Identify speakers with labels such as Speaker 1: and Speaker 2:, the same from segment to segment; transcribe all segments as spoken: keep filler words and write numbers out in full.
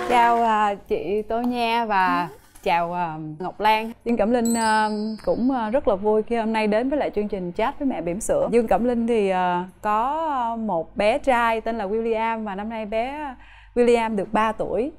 Speaker 1: Chào uh, chị Tô Nha và chào uh, Ngọc Lan. Dương Cẩm Linh uh, cũng uh, rất là vui khi hôm nay đến với lại chương trình Chat với Mẹ Bỉm Sữa. Dương Cẩm Linh thì uh, có một bé trai tên là William và năm nay bé William được ba tuổi.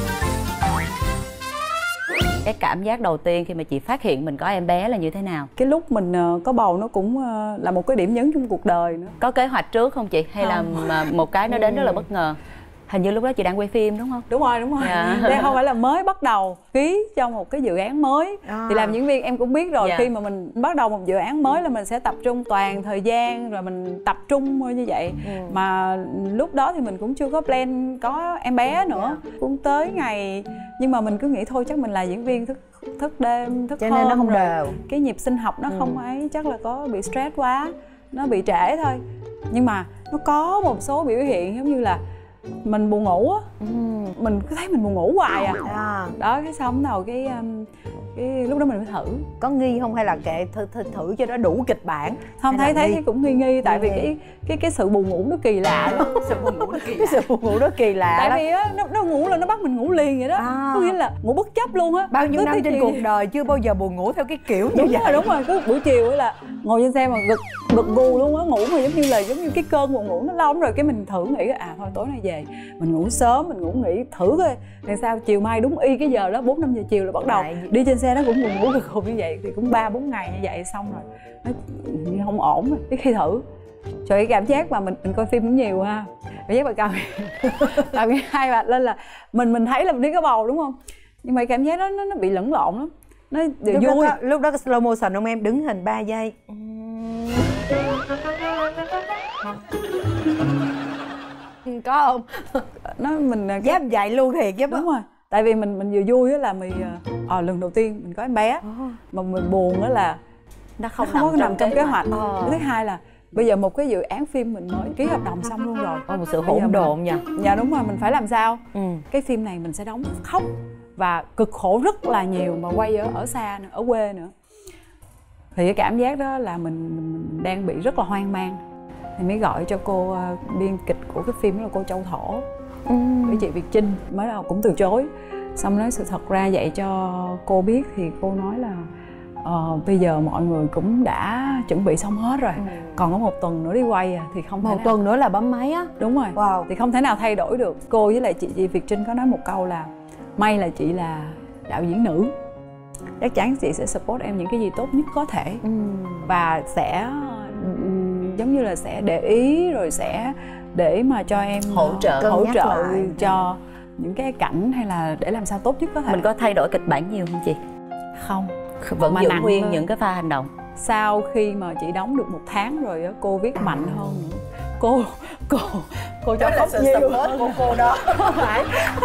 Speaker 2: Cái cảm giác đầu tiên khi mà chị phát hiện mình có em bé là như thế nào?
Speaker 1: Cái lúc mình uh, có bầu nó cũng uh, là một cái điểm nhấn trong cuộc đời nữa.
Speaker 2: Có kế hoạch trước không chị? Hay không. Là một cái nó đến rất là bất ngờ? Hình như lúc đó chị đang quay phim đúng không?
Speaker 1: Đúng rồi, đúng rồi. Dạ. Đây không phải là mới bắt đầu ký cho một cái dự án mới. À. Thì làm diễn viên em cũng biết rồi, dạ. Khi mà mình bắt đầu một dự án mới là mình sẽ tập trung toàn thời gian, rồi mình tập trung như vậy. Ừ. Mà lúc đó thì mình cũng chưa có plan có em bé nữa. Dạ. Cũng tới ngày, nhưng mà mình cứ nghĩ thôi chắc mình là diễn viên thức thức đêm, thức
Speaker 3: cho nên
Speaker 1: hôm,
Speaker 3: nó không đều.
Speaker 1: Cái nhịp sinh học nó ừ. không ấy, chắc là có bị stress quá, nó bị trễ thôi. Nhưng mà nó có một số biểu hiện giống như là mình buồn ngủ á, ừ. mình cứ thấy mình buồn ngủ hoài à. à đó cái xong đầu cái um, cái lúc đó mình mới thử.
Speaker 3: Có nghi không hay là kệ thử, thử, thử cho nó đủ kịch bản?
Speaker 1: Không, thấy thấy cũng nghi nghi tại vì cái cái cái sự buồn ngủ nó kỳ lạ lắm.
Speaker 3: sự buồn ngủ nó kỳ lạ. Sự buồn ngủ nó kỳ lạ
Speaker 1: tại
Speaker 3: lắm.
Speaker 1: vì á nó, nó ngủ là nó bắt mình ngủ liền vậy đó. À. Có nghĩa là ngủ bất chấp luôn á.
Speaker 3: Bao nhiêu năm trên chiều... cuộc đời chưa bao giờ buồn ngủ theo cái kiểu như
Speaker 1: đúng
Speaker 3: vậy.
Speaker 1: Rồi, đúng rồi, cứ buổi chiều là ngồi trên xe mà gật gật gù luôn á, ngủ mà giống như là giống như cái cơn buồn ngủ nó lâu lắm rồi, cái mình thử nghĩ à thôi tối nay về mình ngủ sớm, mình ngủ nghỉ thử coi làm sao. Chiều mai đúng y cái giờ đó bốn năm giờ chiều là bắt đầu Đấy. Đi trên xe nó cũng buồn ngủ gật gù như vậy, thì cũng ba bốn ngày như vậy xong rồi nó không ổn rồi. Cái khi thử trời, cái cảm giác mà mình, mình coi phim cũng nhiều ha, cảm giác bà cao tại vì hai bạn lên là mình mình thấy là mình đi có bầu đúng không, nhưng mà cái cảm giác đó nó, nó bị lẫn lộn lắm. Nó
Speaker 3: lúc
Speaker 1: vui
Speaker 3: đó, lúc đó cái slow motion không em, đứng hình ba giây có không?
Speaker 1: Nó mình
Speaker 3: dám dạy luôn thiệt chứ.
Speaker 1: Đúng rồi, tại vì mình mình vừa vui á là mình ờ à, lần đầu tiên mình có em bé, mà mình buồn á là
Speaker 2: nó không,
Speaker 1: nó không
Speaker 2: nằm
Speaker 1: có nằm trong kế hoạch.
Speaker 2: ờ.
Speaker 1: Thứ hai là bây giờ một cái dự án phim mình mới ký hợp đồng xong luôn rồi.
Speaker 2: Có một sự hỗn độn nha.
Speaker 1: Dạ đúng rồi, mình phải làm sao?
Speaker 2: Ừ.
Speaker 1: Cái phim này mình sẽ đóng khóc và cực khổ rất là nhiều, mà quay ở ở xa nữa, ở quê nữa. Thì cái cảm giác đó là mình, mình đang bị rất là hoang mang. Thì mới gọi cho cô uh, biên kịch của cái phim đó là cô Châu Thổ, ừ. với chị Việt Trinh. Mới đầu cũng từ chối, xong nói sự thật ra vậy cho cô biết thì cô nói là uh, bây giờ mọi người cũng đã chuẩn bị xong hết rồi, ừ. còn có một tuần nữa đi quay à, thì không thể
Speaker 3: một
Speaker 1: nào...
Speaker 3: tuần nữa là bấm máy á.
Speaker 1: Đúng rồi.
Speaker 3: Wow.
Speaker 1: Thì không thể nào thay đổi được. Cô với lại chị, chị Việt Trinh có nói một câu là may là chị là đạo diễn nữ, chắc chắn chị sẽ support em những cái gì tốt nhất có thể, ừ. và sẽ giống như là sẽ để ý rồi sẽ để mà cho em
Speaker 2: hỗ trợ
Speaker 1: hỗ trợ lại. Cho những cái cảnh hay là để làm sao tốt nhất có thể.
Speaker 2: Mình có thay đổi kịch bản nhiều không chị?
Speaker 1: Không,
Speaker 2: vẫn giữ nguyên hơn. Những cái pha hành động.
Speaker 1: Sau khi mà chị đóng được một tháng rồi á, cô viết mạnh hơn nữa. Cô cô cô cho khóc nhiều
Speaker 3: của cô đó.
Speaker 1: Phải.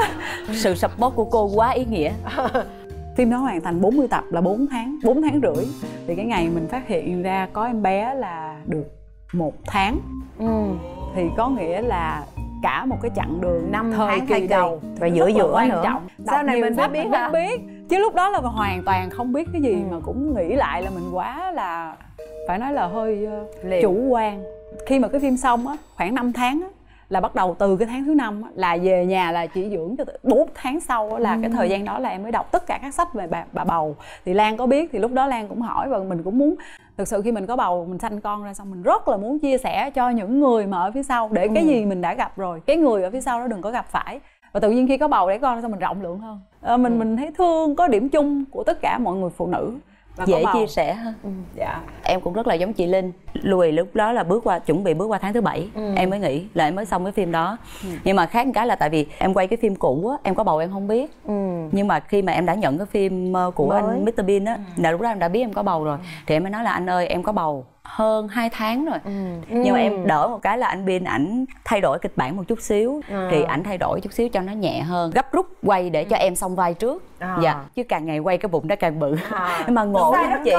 Speaker 2: Sự support của cô quá ý nghĩa.
Speaker 1: Phim đó hoàn thành bốn mươi tập là bốn tháng, bốn tháng rưỡi. Thì cái ngày mình phát hiện ra có em bé là được một tháng, ừ. thì có nghĩa là cả một cái chặng đường
Speaker 3: năm
Speaker 1: thời kỳ đầu
Speaker 3: và giữa giữa
Speaker 1: quan
Speaker 3: nữa.
Speaker 1: Trọng.
Speaker 3: Sau này mình mới biết hả?
Speaker 1: biết chứ lúc đó là mình hoàn toàn không biết cái gì, ừ. mà cũng nghĩ lại là mình quá là phải nói là hơi uh, chủ quan. Khi mà cái phim xong á, khoảng năm tháng á, là bắt đầu từ cái tháng thứ năm á, là về nhà là chỉ dưỡng cho bốn tháng sau á, là ừ. cái thời gian đó là em mới đọc tất cả các sách về bà, bà bầu. Thì Lan có biết thì lúc đó Lan cũng hỏi, và mình cũng muốn thực sự khi mình có bầu, mình sanh con ra xong mình rất là muốn chia sẻ cho những người mà ở phía sau, để cái ừ. gì mình đã gặp rồi cái người ở phía sau đó đừng có gặp phải. Và tự nhiên khi có bầu đẻ con xong mình rộng lượng hơn, à, mình ừ. mình thấy thương, có điểm chung của tất cả mọi người phụ nữ. Và
Speaker 2: dễ chia sẻ hơn.
Speaker 1: Ừ. Dạ.
Speaker 2: Em cũng rất là giống chị Linh. Lùi lúc đó là bước qua, chuẩn bị bước qua tháng thứ bảy, ừ. em mới nghĩ là em mới xong cái phim đó. Ừ. Nhưng mà khác một cái là tại vì em quay cái phim cũ á, em có bầu em không biết. Ừ. Nhưng mà khi mà em đã nhận cái phim của mới. Anh mít tơ Bean á, ừ. là lúc đó em đã biết em có bầu rồi. Ừ. Thì em mới nói là anh ơi em có bầu hơn hai tháng rồi. Ừ. Nhưng mà em đỡ một cái là anh Bean ảnh thay đổi kịch bản một chút xíu, à. thì ảnh thay đổi chút xíu cho nó nhẹ hơn, gấp rút quay để cho em xong vai trước. À. Dạ, chứ càng ngày quay cái bụng nó càng bự. À. Nhưng mà ngộ đó chị.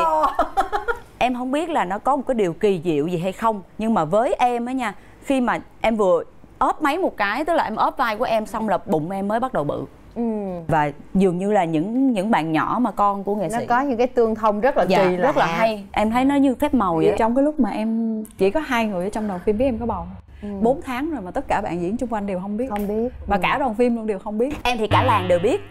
Speaker 2: Em không biết là nó có một cái điều kỳ diệu gì hay không, nhưng mà với em á nha, khi mà em vừa ốp máy một cái, tức là em ốp vai của em xong là bụng em mới bắt đầu bự. Ừ. Và dường như là những những bạn nhỏ mà con của nghệ
Speaker 3: nó
Speaker 2: sĩ
Speaker 3: có những cái tương thông rất là
Speaker 2: dạ,
Speaker 3: kỳ lạ,
Speaker 2: rất là hay. Em thấy nó như phép màu vậy.
Speaker 1: Trong cái lúc mà em chỉ có hai người ở trong đầu phim biết em có bầu, ừ. bốn tháng rồi mà tất cả bạn diễn chung quanh đều không biết.
Speaker 3: Không biết.
Speaker 1: Và ừ. cả đoàn phim luôn đều không biết.
Speaker 2: Em thì cả làng đều biết.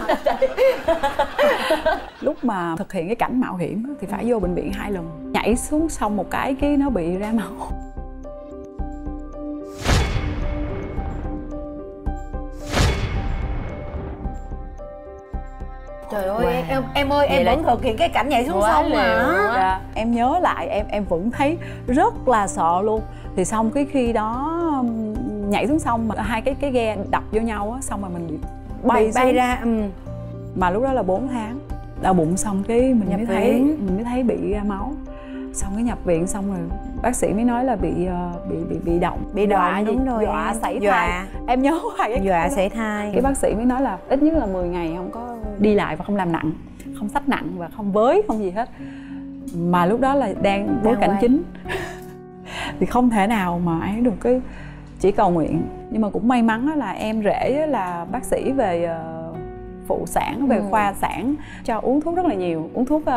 Speaker 1: Lúc mà thực hiện cái cảnh mạo hiểm thì phải vô bệnh viện hai lần. Nhảy xuống sông một cái cái nó bị ra máu.
Speaker 3: Trời ơi, wow. em em ơi, em Vậy vẫn thực hiện cái cảnh nhảy xuống sông mà.
Speaker 1: Dạ, em nhớ lại em em vẫn thấy rất là sợ luôn. Thì xong cái khi đó nhảy xuống sông mà hai cái cái ghe đập vô nhau á, xong rồi mình bị bay,
Speaker 3: bị bay ra. Ừ.
Speaker 1: Mà lúc đó là bốn tháng. Đau bụng xong cái mình
Speaker 3: nhập
Speaker 1: mới thấy viện. mình mới thấy bị ra máu. Xong cái nhập viện xong rồi bác sĩ mới nói là bị bị bị bị động,
Speaker 3: bị đọa đúng rồi,
Speaker 1: dọa sảy
Speaker 3: dọa.
Speaker 1: thai. Em nhớ hoài cái
Speaker 3: dọa sảy thai.
Speaker 1: Cái bác sĩ mới nói là ít nhất là mười ngày không có đi lại và không làm nặng, không xách nặng và không với, không gì hết. Mà lúc đó là đang bối cảnh chính thì không thể nào mà ấy được, cái chỉ cầu nguyện. Nhưng mà cũng may mắn là em rể là bác sĩ về phụ sản, về ừ. khoa sản, cho uống thuốc rất là nhiều, uống thuốc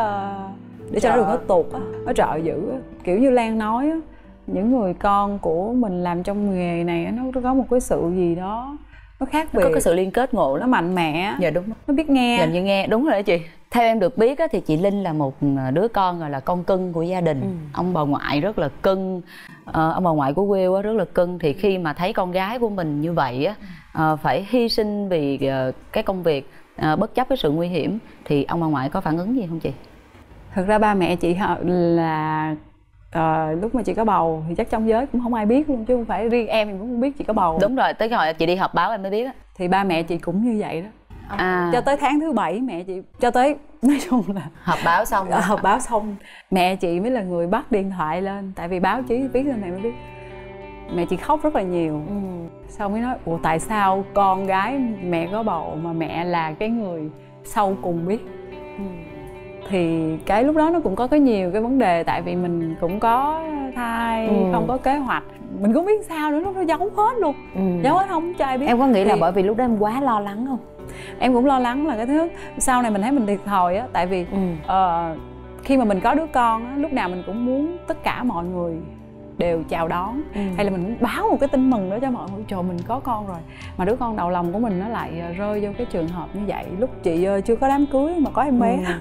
Speaker 1: để cho nó đừng có tuột á, nó trợ dữ á. Kiểu như Lan nói á, những người con của mình làm trong nghề này nó có một cái sự gì đó nó khác biệt,
Speaker 2: có cái sự liên kết ngộ lắm,
Speaker 1: nó mạnh mẽ.
Speaker 2: Dạ đúng,
Speaker 1: nó biết nghe,
Speaker 2: dành như nghe. Đúng rồi đó chị. Theo em được biết á, thì chị Linh là một đứa con gọi là con cưng của gia đình. ừ. Ông bà ngoại rất là cưng, ờ, ông bà ngoại của Will á, rất là cưng. Thì khi mà thấy con gái của mình như vậy á, ờ, phải hy sinh vì uh, cái công việc, uh, bất chấp cái sự nguy hiểm, thì ông bà ngoại có phản ứng gì không chị?
Speaker 1: Thực ra ba mẹ chị là uh, lúc mà chị có bầu thì chắc trong giới cũng không ai biết luôn, chứ không phải riêng em thì cũng không biết chị có bầu.
Speaker 2: Đúng rồi, tới cái hồi chị đi họp báo em mới biết á.
Speaker 1: Thì ba mẹ chị cũng như vậy đó.
Speaker 2: À.
Speaker 1: Cho tới tháng thứ bảy mẹ chị, cho tới nói chung là
Speaker 2: họp báo xong
Speaker 1: rồi. Họp báo xong mẹ chị mới là người bắt điện thoại lên, tại vì báo chí biết nên mẹ mới biết. Mẹ chị khóc rất là nhiều. ừ. Xong mới nói ủa tại sao con gái mẹ có bầu mà mẹ là cái người sau cùng biết. ừ. Thì cái lúc đó nó cũng có cái nhiều cái vấn đề, tại vì mình cũng có thai, ừ. không có kế hoạch, mình cũng biết sao nữa, lúc đó giấu hết luôn. ừ. Giấu hết không cho ai biết.
Speaker 3: Em có nghĩ
Speaker 1: thì...
Speaker 3: là bởi vì lúc đó em quá lo lắng không?
Speaker 1: Em cũng lo lắng là cái thứ sau này mình thấy mình thiệt thòi á, tại vì ừ. uh, khi mà mình có đứa con á, lúc nào mình cũng muốn tất cả mọi người đều chào đón, ừ. hay là mình muốn báo một cái tin mừng đó cho mọi người, trời mình có con rồi. Mà đứa con đầu lòng của mình nó lại rơi vô cái trường hợp như vậy lúc chị chưa có đám cưới mà có em bé. ừ.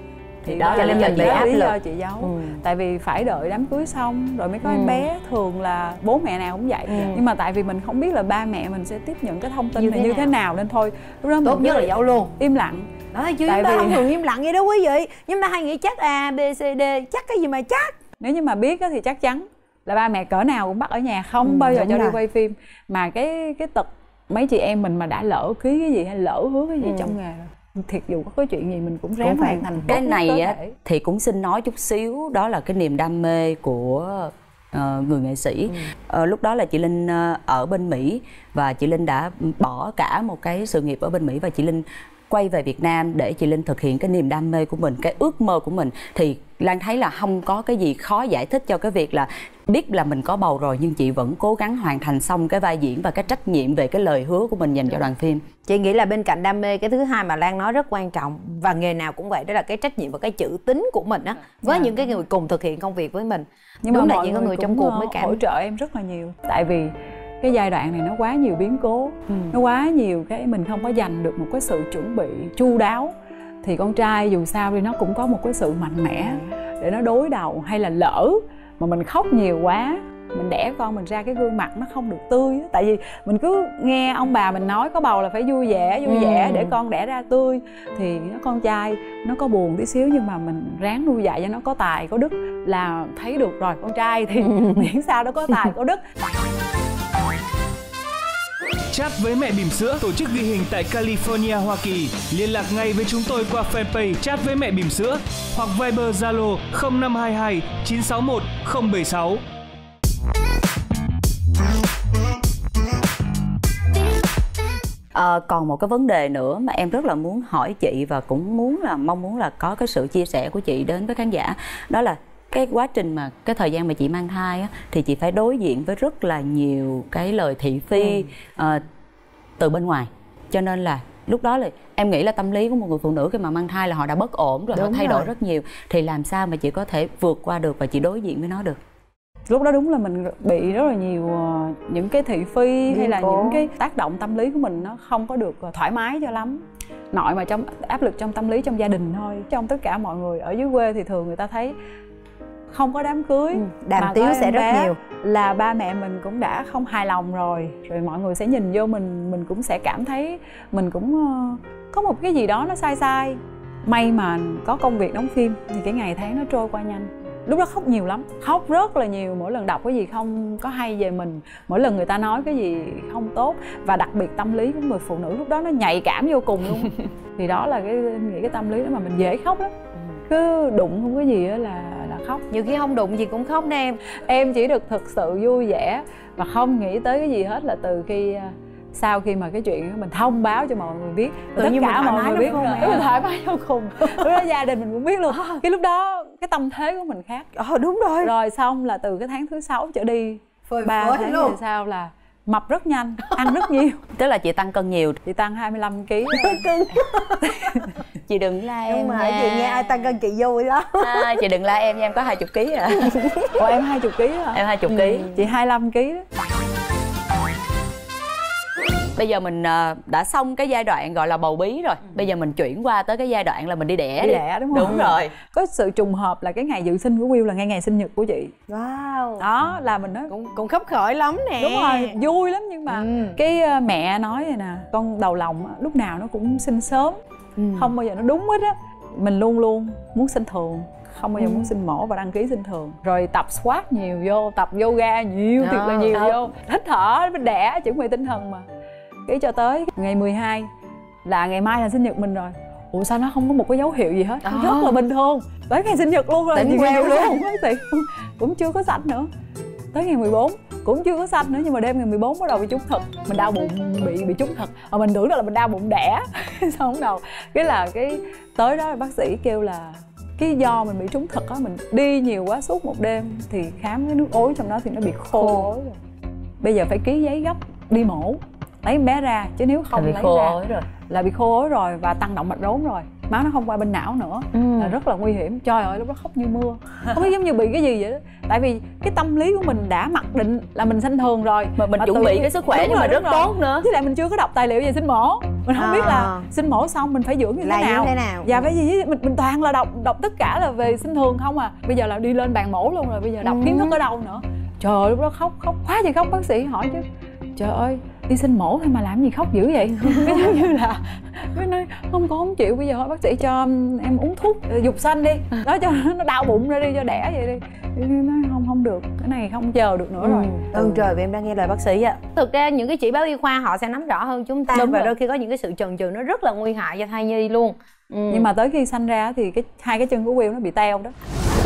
Speaker 1: Thì đó, đó là mình bị áp lực, lý do chị giấu. ừ. Tại vì phải đợi đám cưới xong rồi mới có ừ. em bé. Thường là bố mẹ nào cũng vậy. ừ. Nhưng mà tại vì mình không biết là ba mẹ mình sẽ tiếp nhận cái thông tin như này như thế nào, nên thôi lúc đó
Speaker 3: tốt mình nhất là giấu luôn,
Speaker 1: im lặng.
Speaker 3: Đó chứ chúng ta vì... không thường im lặng vậy đó quý vị. Nhưng ta hay nghĩ chắc A, B, C, D, chắc cái gì mà chắc.
Speaker 1: Nếu như mà biết thì chắc chắn là ba mẹ cỡ nào cũng bắt ở nhà, không ừ, bao giờ cho rồi. đi quay phim. Mà cái cái tật mấy chị em mình mà đã lỡ ký cái gì hay lỡ hứa cái gì ừ. trong nghề rồi, thiệt dù có cái chuyện gì mình cũng ráng hoàn thành.
Speaker 2: Cái này á, thì cũng xin nói chút xíu, đó là cái niềm đam mê của uh, người nghệ sĩ. ừ. uh, Lúc đó là chị Linh uh, ở bên Mỹ, và chị Linh đã bỏ cả một cái sự nghiệp ở bên Mỹ, và chị Linh quay về Việt Nam để chị Linh thực hiện cái niềm đam mê của mình, cái ước mơ của mình. Thì Lan thấy là không có cái gì khó giải thích cho cái việc là biết là mình có bầu rồi nhưng chị vẫn cố gắng hoàn thành xong cái vai diễn và cái trách nhiệm về cái lời hứa của mình dành cho đoàn phim.
Speaker 3: Chị nghĩ là bên cạnh đam mê, cái thứ hai mà Lan nói rất quan trọng, và nghề nào cũng vậy, đó là cái trách nhiệm và cái chữ tín của mình á, với yeah. những cái người cùng thực hiện công việc với mình.
Speaker 1: Nhưng
Speaker 3: đúng
Speaker 1: mà
Speaker 3: là chỉ có người trong cuộc mới cảm
Speaker 1: hỗ trợ em rất là nhiều, tại vì cái giai đoạn này nó quá nhiều biến cố, ừ. nó quá nhiều cái mình không có dành được một cái sự chuẩn bị chu đáo. Thì con trai dù sao thì nó cũng có một cái sự mạnh mẽ để nó đối đầu, hay là lỡ mà mình khóc nhiều quá, mình đẻ con mình ra cái gương mặt nó không được tươi. Tại vì mình cứ nghe ông bà mình nói có bầu là phải vui vẻ, vui ừ. vẻ để con đẻ ra tươi. Thì nó con trai nó có buồn tí xíu nhưng mà mình ráng nuôi dạy cho nó có tài, có đức là thấy được rồi. Con trai thì miễn sao nó có tài, có đức.
Speaker 4: Chat với mẹ bỉm sữa tổ chức ghi hình tại California, Hoa Kỳ. Liên lạc ngay với chúng tôi qua fanpage Chat với mẹ bỉm sữa hoặc Viber Zalo không năm hai hai chín sáu một không bảy sáu.
Speaker 2: À, còn một cái vấn đề nữa mà em rất là muốn hỏi chị, và cũng muốn là mong muốn là có cái sự chia sẻ của chị đến với khán giả, đó là cái quá trình mà cái thời gian mà chị mang thai á, thì chị phải đối diện với rất là nhiều cái lời thị phi ừ. uh, từ bên ngoài, cho nên là lúc đó là em nghĩ là tâm lý của một người phụ nữ khi mà mang thai là họ đã bất ổn rồi. Đúng họ thay rồi. đổi rất nhiều, thì làm sao mà chị có thể vượt qua được và chị đối diện với nó được?
Speaker 1: lúc đó đúng là mình bị rất là nhiều những cái thị phi hay là
Speaker 3: cố.
Speaker 1: những cái tác động tâm lý của mình nó không có được thoải mái cho lắm. Nội mà trong áp lực trong tâm lý trong gia đình thôi. Trong tất cả mọi người ở dưới quê thì thường người ta thấy không có đám cưới,
Speaker 3: ừ, đàm
Speaker 1: mà
Speaker 3: tiếu
Speaker 1: có
Speaker 3: sẽ
Speaker 1: em
Speaker 3: rất
Speaker 1: bé
Speaker 3: nhiều,
Speaker 1: là ba mẹ mình cũng đã không hài lòng rồi, rồi mọi người sẽ nhìn vô mình, mình cũng sẽ cảm thấy mình cũng uh, có một cái gì đó nó sai sai. May mà có công việc đóng phim thì cái ngày tháng nó trôi qua nhanh. Lúc đó khóc nhiều lắm, khóc rất là nhiều, mỗi lần đọc cái gì không có hay về mình, mỗi lần người ta nói cái gì không tốt, và đặc biệt tâm lý của người phụ nữ lúc đó nó nhạy cảm vô cùng luôn. Thì đó là cái nghĩ cái tâm lý đó mà mình dễ khóc lắm, cứ đụng không có gì đó là là khóc.
Speaker 3: nhiều khi không đụng gì cũng khóc nè em.
Speaker 1: Em chỉ được thực sự vui vẻ và không nghĩ tới cái gì hết là từ khi sau khi mà cái chuyện mình thông báo cho mọi người biết,
Speaker 3: Tự
Speaker 1: tất
Speaker 3: nhiên
Speaker 1: cả
Speaker 3: mình
Speaker 1: mọi người biết,
Speaker 3: rồi,
Speaker 1: mình thoải mái vô cùng. Lúc đó gia đình mình cũng biết luôn. Cái lúc đó cái tâm thế của mình khác.
Speaker 3: Ờ đúng rồi.
Speaker 1: Rồi xong là từ cái tháng thứ sáu trở đi, ba tháng về sau là mập rất nhanh, ăn rất nhiều.
Speaker 2: Tức là chị tăng cân nhiều.
Speaker 1: Chị tăng hai mươi lăm ki lô gam.
Speaker 2: Chị đừng la em
Speaker 3: nhưng mà
Speaker 2: nha.
Speaker 3: chị nghe ai tăng cân chị vui đó.
Speaker 2: À, chị đừng la em nha, em có hai mươi ký à.
Speaker 1: Ủa em hai mươi ký hả?
Speaker 2: Em hai mươi ký.
Speaker 1: Ừ. Chị hai mươi lăm ký đó.
Speaker 2: Bây giờ mình đã xong cái giai đoạn gọi là bầu bí rồi. Bây giờ mình chuyển qua tới cái giai đoạn là mình đi đẻ.
Speaker 1: Đi
Speaker 2: đi
Speaker 1: đẻ đúng không?
Speaker 2: Đúng rồi.
Speaker 1: Có sự trùng hợp là cái ngày dự sinh của Will là ngay ngày sinh nhật của chị.
Speaker 3: Wow.
Speaker 1: Đó là mình nói
Speaker 3: Cũng cũng khấp khởi lắm nè.
Speaker 1: đúng rồi, vui lắm, nhưng mà
Speaker 3: ừ.
Speaker 1: cái mẹ nói vậy nè, con đầu lòng lúc nào nó cũng sinh sớm, ừ. không bao giờ nó đúng hết á. Mình luôn luôn muốn sinh thường, không bao giờ ừ. muốn sinh mổ và đăng ký sinh thường. Rồi tập squat nhiều vô, tập yoga nhiều, thiệt là nhiều
Speaker 2: đó.
Speaker 1: vô, hít thở, mình đẻ, chuẩn bị tinh thần mà. Cái cho tới ngày mười hai là ngày mai là sinh nhật mình rồi. Ủa sao nó không có một cái dấu hiệu gì hết, à. rất là bình thường. Tới ngày sinh nhật luôn rồi,
Speaker 3: tỉnh queo luôn,
Speaker 1: cũng chưa có xanh nữa. Tới ngày mười bốn cũng chưa có xanh nữa, nhưng mà đêm ngày mười bốn bắt đầu bị trúng thực. Mình đau bụng, bị bị trúng thực. Mà mình tưởng là mình đau bụng đẻ. Xong bắt đầu cái là cái tới đó bác sĩ kêu là cái do mình bị trúng thực á, mình đi nhiều quá suốt một đêm thì khám cái nước ối trong đó thì nó bị khô ối rồi. Bây giờ phải ký giấy gấp đi mổ, lấy em bé ra, chứ nếu không
Speaker 2: bị
Speaker 1: lấy
Speaker 2: khô
Speaker 1: ra
Speaker 2: ối rồi.
Speaker 1: là bị khô ối rồi và tăng động mạch rốn rồi, máu nó không qua bên não nữa, ừ. là rất là nguy hiểm. Trời ơi lúc đó khóc như mưa, không biết giống như bị cái gì vậy đó. Tại vì cái tâm lý của mình đã mặc định là mình sinh thường rồi,
Speaker 2: mà mình
Speaker 1: mà
Speaker 2: chuẩn bị cái sức khỏe nhưng mà rất rồi. tốt nữa.
Speaker 1: Với lại mình chưa có đọc tài liệu về sinh mổ, mình không à. biết là sinh mổ xong mình phải dưỡng như thế nào,
Speaker 3: thế nào.
Speaker 1: Và cái gì mình mình toàn là đọc đọc tất cả là về sinh thường không à. Bây giờ là đi lên bàn mổ luôn rồi, bây giờ đọc ừ. kiến thức ở đâu nữa. Trời ơi lúc đó khóc khóc quá chị khóc. Bác sĩ hỏi chứ trời ơi đi sinh mổ thôi mà làm gì khóc dữ vậy. Cái giống như là cái nói không con không chịu, bây giờ hỏi bác sĩ cho em uống thuốc dục sanh đi, nói cho nó đau bụng ra đi, cho đẻ vậy đi. Nói không không được, cái này không chờ được nữa ừ. rồi.
Speaker 3: Ơn trời vì em đang nghe lời bác sĩ ạ. Thực ra những cái chỉ báo y khoa họ sẽ nắm rõ hơn chúng ta. Đúng và rồi. Đôi khi có những cái sự chần chừ nó rất là nguy hại cho thai nhi luôn. ừ.
Speaker 1: Nhưng mà tới khi sanh ra thì cái hai cái chân của Will nó bị teo đó.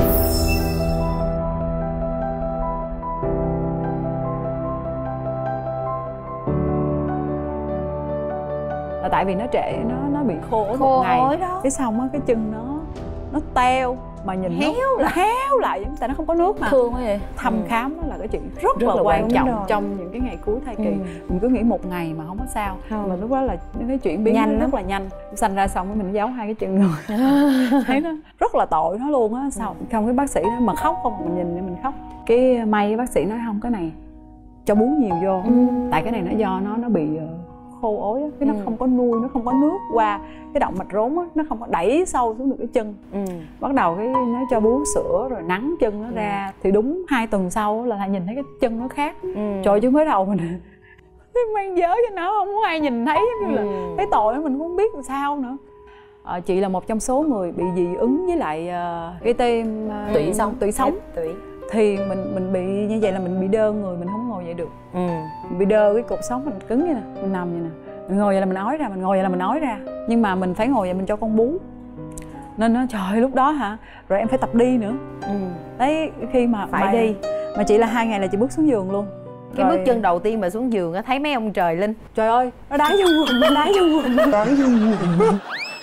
Speaker 1: Là tại vì nó trễ, nó nó bị khô ối một ngày đó. Cái xong á cái chân nó nó teo mà nhìn
Speaker 3: héo
Speaker 1: nó lại. héo lại, tại nó không có nước mà.
Speaker 2: Thương quá vậy.
Speaker 1: Thăm ừ. khám là cái chuyện rất, rất là, là quan trọng rồi. Trong những cái ngày cuối thai kỳ. ừ. Mình cứ nghĩ một ngày mà không có sao, ừ. mà lúc đó là những cái chuyện biến nhanh rất là nhanh. Sanh ra xong mình giấu hai cái chân rồi. Thấy nó rất là tội nó luôn á. Sao ừ. không cái bác sĩ nó mà khóc không, mình nhìn mình khóc. Cái may bác sĩ nói không, cái này cho bú nhiều vô, ừ. tại cái này nó do nó nó bị khô ối á, cái nó ừ. không có nuôi, nó không có nước qua cái động mạch rốn á, nó không có đẩy sâu xuống được cái chân. ừ. Bắt đầu cái nó cho bú sữa rồi nắng chân nó ừ. ra, thì đúng hai tuần sau là nhìn thấy cái chân nó khác. ừ. Trời chứ mới đầu mình mang vớ cho nó, không muốn ai nhìn thấy, giống như là ừ. thấy tội mình cũng không biết làm sao nữa. À, chị là một trong số người bị dị ứng với lại uh, cái tim uh,
Speaker 2: tủy sống
Speaker 1: tủy sống
Speaker 2: tủy
Speaker 1: thì mình mình bị như vậy là mình bị đơ người, mình không ngồi dậy được.
Speaker 2: ừ.
Speaker 1: Mình bị đơ cái cột sống mình cứng như nè, mình nằm như nè, mình ngồi vậy là mình ói ra, mình ngồi vậy là mình ói ra, nhưng mà mình phải ngồi vậy mình cho con bú, nên nó trời lúc đó hả, rồi em phải tập đi nữa. ừ. Đấy khi mà
Speaker 3: phải
Speaker 1: mà,
Speaker 3: đi
Speaker 1: mà chị là hai ngày là chị bước xuống giường luôn.
Speaker 3: Cái
Speaker 1: rồi...
Speaker 3: bước chân đầu tiên mà xuống giường á thấy mấy ông trời linh,
Speaker 1: trời ơi nó đá vô quần, nó đá vô quần, nó đá vô quần.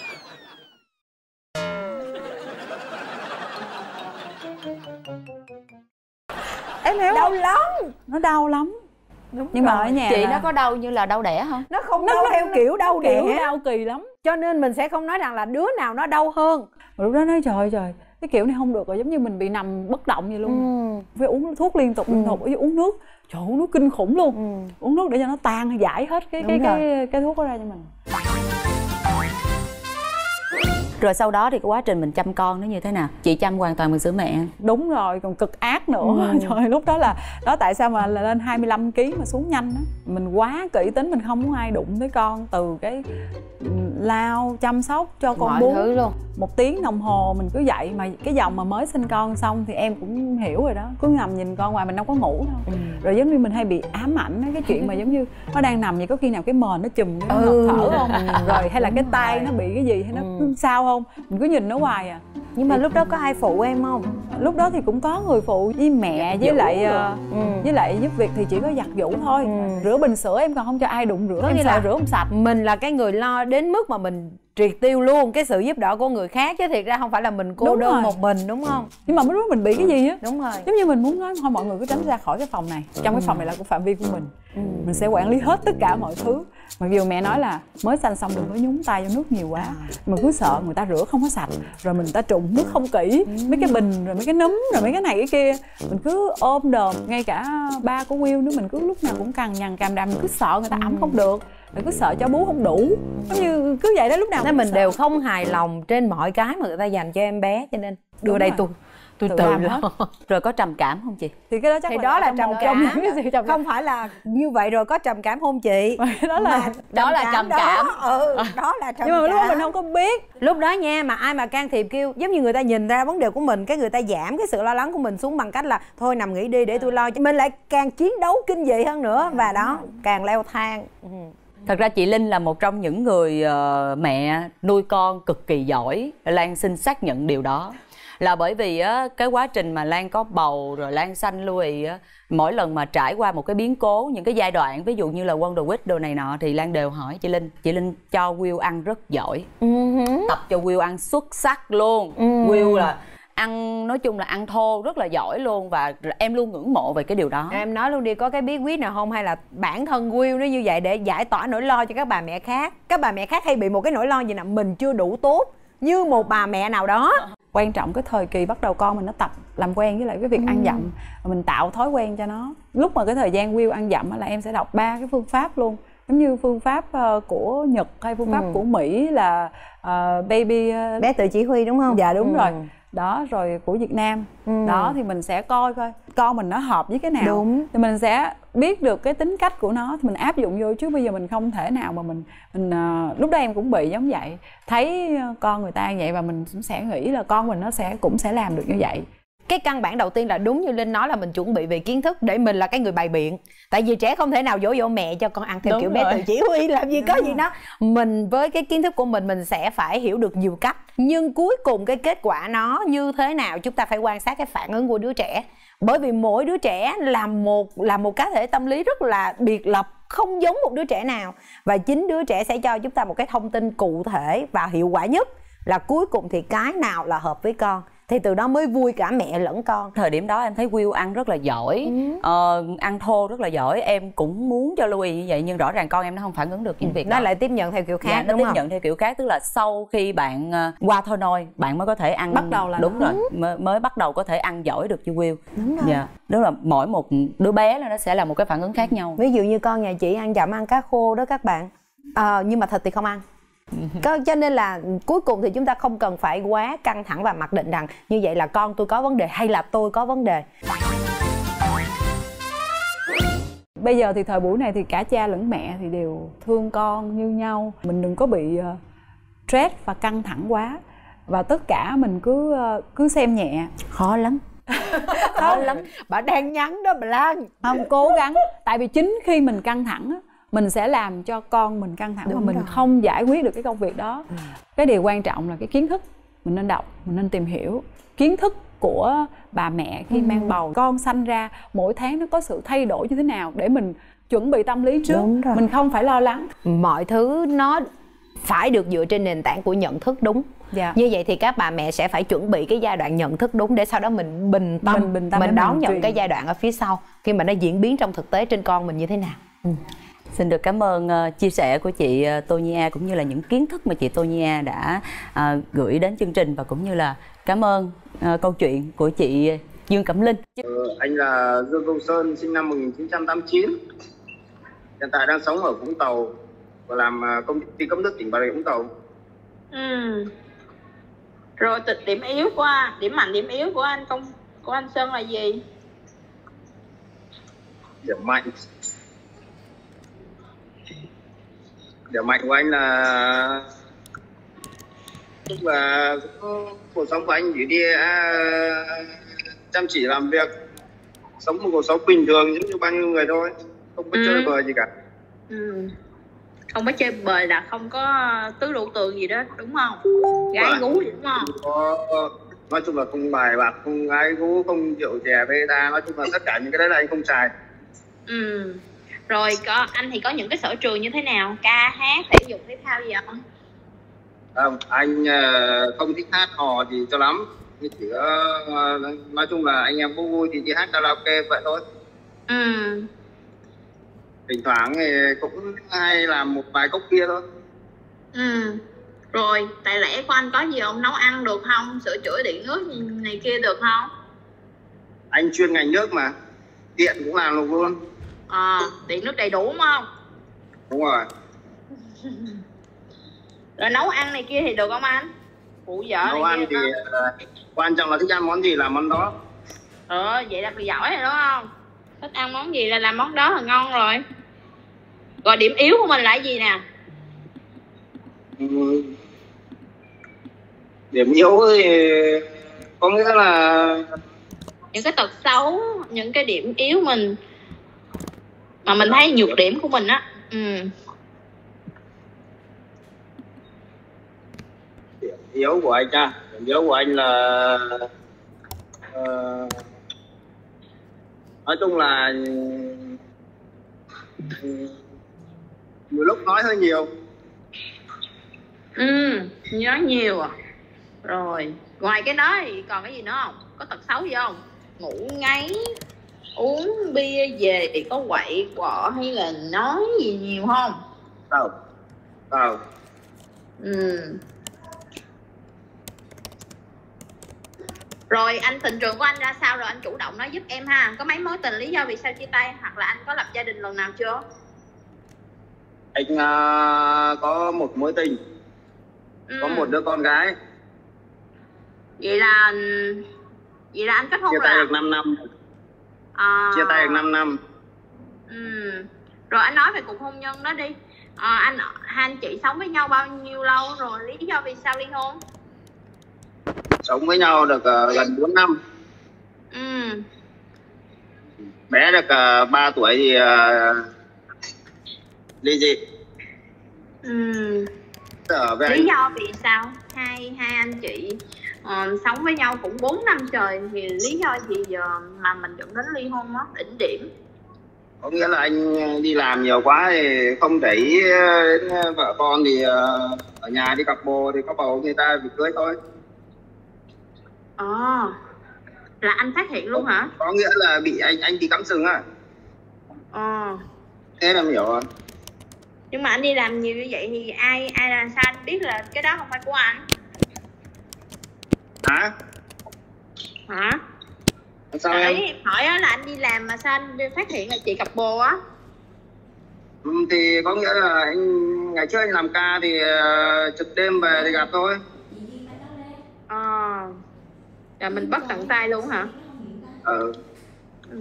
Speaker 1: Em hiểu
Speaker 3: đau
Speaker 1: không?
Speaker 3: lắm,
Speaker 1: nó đau lắm. Đúng nhưng rồi. Mà ở nhà
Speaker 2: chị
Speaker 1: là...
Speaker 2: nó có đau như là đau đẻ không?
Speaker 3: Nó không nó đau theo nó, kiểu đau đẻ,
Speaker 1: đau kỳ lắm,
Speaker 3: cho nên mình sẽ không nói rằng là đứa nào nó đau hơn.
Speaker 1: Mà lúc đó nói trời ơi trời, cái kiểu này không được rồi, giống như mình bị nằm bất động vậy luôn. Ừ. Phải uống thuốc liên tục liên tục, ừ. uống nước, trời uống nước kinh khủng luôn. Ừ. Uống nước để cho nó tan giải hết cái cái cái, cái cái thuốc đó ra cho mình.
Speaker 2: Rồi sau đó thì cái quá trình mình chăm con nó như thế nào? Chị chăm hoàn toàn bằng sữa mẹ.
Speaker 1: Đúng rồi, còn cực ác nữa. Ừ. Trời, lúc đó là đó tại sao mà lên hai mươi lăm ký mà xuống nhanh đó. Mình quá kỹ tính, mình không muốn ai đụng tới con, từ cái lau chăm sóc cho con
Speaker 3: mọi
Speaker 1: bú
Speaker 3: thứ luôn.
Speaker 1: Một tiếng đồng hồ mình cứ dậy, mà cái dòng mà mới sinh con xong thì em cũng hiểu rồi đó, cứ nằm nhìn con hoài, mình đâu có ngủ đâu. Ừ. Rồi giống như mình hay bị ám ảnh cái chuyện mà giống như nó đang nằm vậy, có khi nào cái mền nó chùm cái ừ. ngập thở không? Rồi hay là cái tay nó bị cái gì hay nó ừ. sao không, mình cứ nhìn nó hoài à.
Speaker 3: Nhưng mà lúc đó có ai phụ em không?
Speaker 1: Lúc đó thì cũng có người phụ với mẹ, với lại uh, ừ. với lại giúp việc thì chỉ có giặt giũ thôi. Ừ. Rửa bình sữa em còn không cho ai đụng rửa, em sợ rửa không sạch.
Speaker 3: Mình là cái người lo đến mức mà mình triệt tiêu luôn cái sự giúp đỡ của người khác, chứ thiệt ra không phải là mình cô đúng đơn rồi. Một mình, đúng không?
Speaker 1: Nhưng mà mới lúc mình bị cái gì á.
Speaker 3: Đúng rồi.
Speaker 1: Giống như mình muốn nói thôi mọi người cứ tránh ra khỏi cái phòng này, trong cái phòng này là của phạm vi của mình. Ừ. Mình sẽ quản lý hết tất cả mọi thứ. Mặc dù mẹ nói là mới sanh xong đừng có nhúng tay vô nước nhiều quá, mà cứ sợ người ta rửa không có sạch, rồi mình ta trụng nước không kỹ, mấy cái bình rồi mấy cái núm rồi mấy cái này cái kia, mình cứ ôm đờm. Ngay cả ba của Will nữa, mình cứ lúc nào cũng cằn nhằn càm đàm, mình cứ sợ người ta ẩm không được, mình cứ sợ cho bú không đủ, giống như cứ vậy đó, lúc nào
Speaker 3: nên mình
Speaker 1: sợ.
Speaker 3: Đều không hài lòng trên mọi cái mà người ta dành cho em bé, cho nên đưa đây tôi tôi tự, tự làm hết.
Speaker 2: Rồi có trầm cảm không chị?
Speaker 3: Thì cái đó chắc thì là đó là trầm cảm, trầm không phải là như vậy rồi có trầm cảm không chị?
Speaker 1: Đó là
Speaker 3: mà
Speaker 2: đó là trầm cảm.
Speaker 3: Đó, ừ, đó là trầm
Speaker 1: nhưng mà
Speaker 3: cảm.
Speaker 1: lúc đó mình không có biết.
Speaker 3: Lúc đó nha, mà ai mà can thiệp kêu giống như người ta nhìn ra vấn đề của mình, cái người ta giảm cái sự lo lắng của mình xuống bằng cách là thôi nằm nghỉ đi để tôi lo, mình lại càng chiến đấu kinh dị hơn nữa, và đó càng leo thang. Ừ.
Speaker 2: Thật ra chị Linh là một trong những người uh, mẹ nuôi con cực kỳ giỏi. Lan xin xác nhận điều đó. Là bởi vì á, cái quá trình mà Lan có bầu rồi Lan sanh Louis á, mỗi lần mà trải qua một cái biến cố, những cái giai đoạn ví dụ như là Wonder Week đồ này nọ, thì Lan đều hỏi chị Linh. Chị Linh cho Will ăn rất giỏi. Uh-huh. Tập cho Will ăn xuất sắc luôn. Uh-huh. Will là ăn, nói chung là ăn thô rất là giỏi luôn, và em luôn ngưỡng mộ về cái điều đó.
Speaker 3: Em nói luôn đi, có cái bí quyết nào không, hay là bản thân Will nó như vậy để giải tỏa nỗi lo cho các bà mẹ khác? Các bà mẹ khác hay bị một cái nỗi lo gì nè, mình chưa đủ tốt như một bà mẹ nào đó.
Speaker 1: Quan trọng cái thời kỳ bắt đầu con mình nó tập làm quen với lại cái việc ừ. ăn dặm, mình tạo thói quen cho nó. Lúc mà cái thời gian Will ăn dặm là em sẽ đọc ba cái phương pháp luôn, giống như phương pháp của Nhật hay phương pháp ừ. của Mỹ là uh, baby uh...
Speaker 3: bé tự chỉ huy, đúng không?
Speaker 1: Dạ đúng ừ. rồi. Đó, rồi của Việt Nam ừ. đó thì mình sẽ coi coi con mình nó hợp với cái nào, đúng. Thì mình sẽ biết được cái tính cách của nó thì mình áp dụng vô, chứ bây giờ mình không thể nào mà mình mình uh, lúc đó em cũng bị giống vậy, thấy con người ta vậy và mình cũng sẽ nghĩ là con mình nó sẽ cũng sẽ làm được như vậy.
Speaker 3: Cái căn bản đầu tiên là đúng như Linh nói, là mình chuẩn bị về kiến thức để mình là cái người bày biện. Tại vì trẻ không thể nào dỗ dỗ mẹ cho con ăn theo đúng kiểu rồi. Bé tự chỉ huy làm gì đúng có rồi. Gì đó. Mình với cái kiến thức của mình, mình sẽ phải hiểu được nhiều cách. Nhưng cuối cùng cái kết quả nó như thế nào, chúng ta phải quan sát cái phản ứng của đứa trẻ. Bởi vì mỗi đứa trẻ là một, là một cá thể tâm lý rất là biệt lập, không giống một đứa trẻ nào. Và chính đứa trẻ sẽ cho chúng ta một cái thông tin cụ thể và hiệu quả nhất, là cuối cùng thì cái nào là hợp với con. Thì từ đó mới vui cả mẹ lẫn con.
Speaker 2: Thời điểm đó em thấy Will ăn rất là giỏi, ừ. ờ, ăn thô rất là giỏi. Em cũng muốn cho Louis như vậy, nhưng rõ ràng con em nó không phản ứng được những việc
Speaker 3: nó
Speaker 2: đó.
Speaker 3: Lại tiếp nhận theo kiểu khác,
Speaker 2: dạ, nó
Speaker 3: đúng
Speaker 2: tiếp
Speaker 3: không?
Speaker 2: nhận theo kiểu khác, tức là sau khi bạn uh, qua thôi nôi, bạn mới có thể ăn.
Speaker 1: Bắt đầu là
Speaker 2: đúng rồi, mới, mới bắt đầu có thể ăn giỏi được cho Will.
Speaker 3: Đúng rồi.
Speaker 2: Dạ, đúng là mỗi một đứa bé là nó sẽ là một cái phản ứng khác nhau.
Speaker 3: Ví dụ như con nhà chị ăn dặm, ăn cá khô đó các bạn, à, nhưng mà thịt thì không ăn. Có, cho nên là cuối cùng thì chúng ta không cần phải quá căng thẳng và mặc định rằng như vậy là con tôi có vấn đề hay là tôi có vấn đề.
Speaker 1: Bây giờ thì thời buổi này thì cả cha lẫn mẹ thì đều thương con như nhau. Mình đừng có bị uh, stress và căng thẳng quá, và tất cả mình cứ uh, cứ xem nhẹ.
Speaker 2: Khó lắm.
Speaker 3: Khó lắm. Bà đang nhắn đó bà Lan.
Speaker 1: Không, cố gắng. Tại vì chính khi mình căng thẳng á, mình sẽ làm cho con mình căng thẳng. Đúng và mình rồi. Không giải quyết được cái công việc đó. Ừ. Cái điều quan trọng là cái kiến thức mình nên đọc, mình nên tìm hiểu kiến thức của bà mẹ khi ừ. mang bầu. Con sanh ra mỗi tháng nó có sự thay đổi như thế nào để mình chuẩn bị tâm lý trước. Mình không phải lo lắng.
Speaker 3: Mọi thứ nó phải được dựa trên nền tảng của nhận thức đúng. Dạ. Như vậy thì các bà mẹ sẽ phải chuẩn bị cái giai đoạn nhận thức đúng, để sau đó mình bình tâm, mình, bình tâm mình đón nhận truyền. Cái giai đoạn ở phía sau khi mà nó diễn biến trong thực tế trên con mình như thế nào. Ừ.
Speaker 2: Xin được cảm ơn uh, chia sẻ của chị uh, Tô Nhi A cũng như là những kiến thức mà chị Tô Nhi A đã uh, gửi đến chương trình, và cũng như là cảm ơn uh, câu chuyện của chị Dương Cẩm Linh.
Speaker 5: Ừ, anh là Dương Công Sơn, sinh năm một nghìn chín trăm tám mươi chín. Hiện tại đang sống ở Vũng Tàu và làm công ty cấp nước tỉnh Bà Rịa Vũng Tàu.
Speaker 6: Ừ. Rồi điểm yếu của anh, điểm mạnh điểm yếu của anh công của anh Sơn là gì?
Speaker 5: Điểm mạnh điểm mạnh của anh là tức là cuộc sống của anh chỉ đi à, chăm chỉ làm việc, sống một cuộc sống bình thường giống như bao nhiêu người thôi, không có ừ. chơi bời gì cả.
Speaker 6: Ừ. Không có chơi bời là không có tứ đủ tường gì đó đúng không? Gái gú gì đúng không?
Speaker 5: Có, nói chung là không bài bạc, không gái gú, không rượu chè bê ta, nói chung là tất cả những cái đấy là anh không xài.
Speaker 6: Ừ. Rồi có anh thì có những cái sở trường như thế nào? Ca, hát, thể dục, thể thao gì không?
Speaker 5: Không, anh không thích hát hò gì cho lắm. Chỉ nói chung là anh em vui vui thì chỉ hát karaoke vậy thôi.
Speaker 6: Ừ.
Speaker 5: Thỉnh thoảng thì cũng hay làm một vài cốc bia thôi.
Speaker 6: Ừ. Rồi tài lẻ của anh có gì không? Nấu ăn được không? Sửa chữa điện nước này kia được không?
Speaker 5: Anh chuyên ngành nước mà, điện cũng làm được luôn.
Speaker 6: À, điện nước đầy đủ đúng không?
Speaker 5: Đúng rồi.
Speaker 6: Rồi nấu ăn này kia thì được không anh? Phụ vợ
Speaker 5: nấu ăn thì uh, quan trọng là thích ăn món gì làm món đó.
Speaker 6: Ờ, vậy là giỏi rồi đúng không? Thích ăn món gì là làm món đó là ngon rồi. Rồi điểm yếu của mình là cái gì nè?
Speaker 5: Ừ. Điểm yếu thì có nghĩa là
Speaker 6: những cái tật xấu, những cái điểm yếu mình mà mình thấy nhược điểm của mình á. Ừ.
Speaker 5: Điểm yếu của anh nha, điểm yếu của anh là uh, nói chung là nhiều lúc nói hơi nhiều.
Speaker 6: Ừ, nói nhiều à. Rồi ngoài cái đó thì còn cái gì nữa không? Có tật xấu gì không? Ngủ ngáy, uống bia về thì có quậy quọ hay là nói gì nhiều không?
Speaker 5: Không. Không.
Speaker 6: Ừ. Rồi anh tình trường của anh ra sao rồi anh chủ động nói giúp em ha. Có mấy mối tình lý do vì sao chia tay, hoặc là anh có lập gia đình lần nào chưa?
Speaker 5: Anh uh, có một mối tình, ừ. có một đứa con gái.
Speaker 6: Vậy là vậy là anh kết hôn
Speaker 5: chia
Speaker 6: rồi
Speaker 5: tay
Speaker 6: à?
Speaker 5: được năm năm.
Speaker 6: À.
Speaker 5: Chia tay được năm năm.
Speaker 6: Ừ. Rồi anh nói về cuộc hôn nhân đó đi. À, anh hai anh chị sống với nhau bao nhiêu lâu rồi, lý do vì sao ly hôn?
Speaker 5: Sống với nhau được uh, gần bốn năm.
Speaker 6: Ừ.
Speaker 5: Bé được uh, ba tuổi thì uh, ly dị.
Speaker 6: Ừ.
Speaker 5: Ở với
Speaker 6: lý
Speaker 5: anh.
Speaker 6: do vì sao hai hai anh chị uh, sống với nhau cũng bốn năm trời thì lý do gì giờ mà mình dẫn đến ly hôn đó, đỉnh điểm?
Speaker 5: Có nghĩa là anh đi làm nhiều quá thì không để ý đến vợ con, thì uh, ở nhà đi cặp bồ thì có bầu người ta bị cưới thôi.
Speaker 6: Ờ. À, là anh phát hiện luôn hả?
Speaker 5: Có nghĩa là bị anh anh bị cắm sừng á.
Speaker 6: Ờ. À.
Speaker 5: Thế là hiểu rồi.
Speaker 6: Nhưng mà anh đi làm nhiều như vậy thì ai ai là sao anh biết là cái đó không phải của anh?
Speaker 5: Hả?
Speaker 6: Hả?
Speaker 5: Sao em?
Speaker 6: Em hỏi là anh đi làm mà sao anh phát hiện là chị cặp bồ á?
Speaker 5: Ừ, thì có nghĩa là anh ngày trước anh làm ca thì uh, trực đêm về thì gặp thôi.
Speaker 6: À, là mình bắt tận tay luôn hả?
Speaker 5: Ừ.
Speaker 6: Ừ.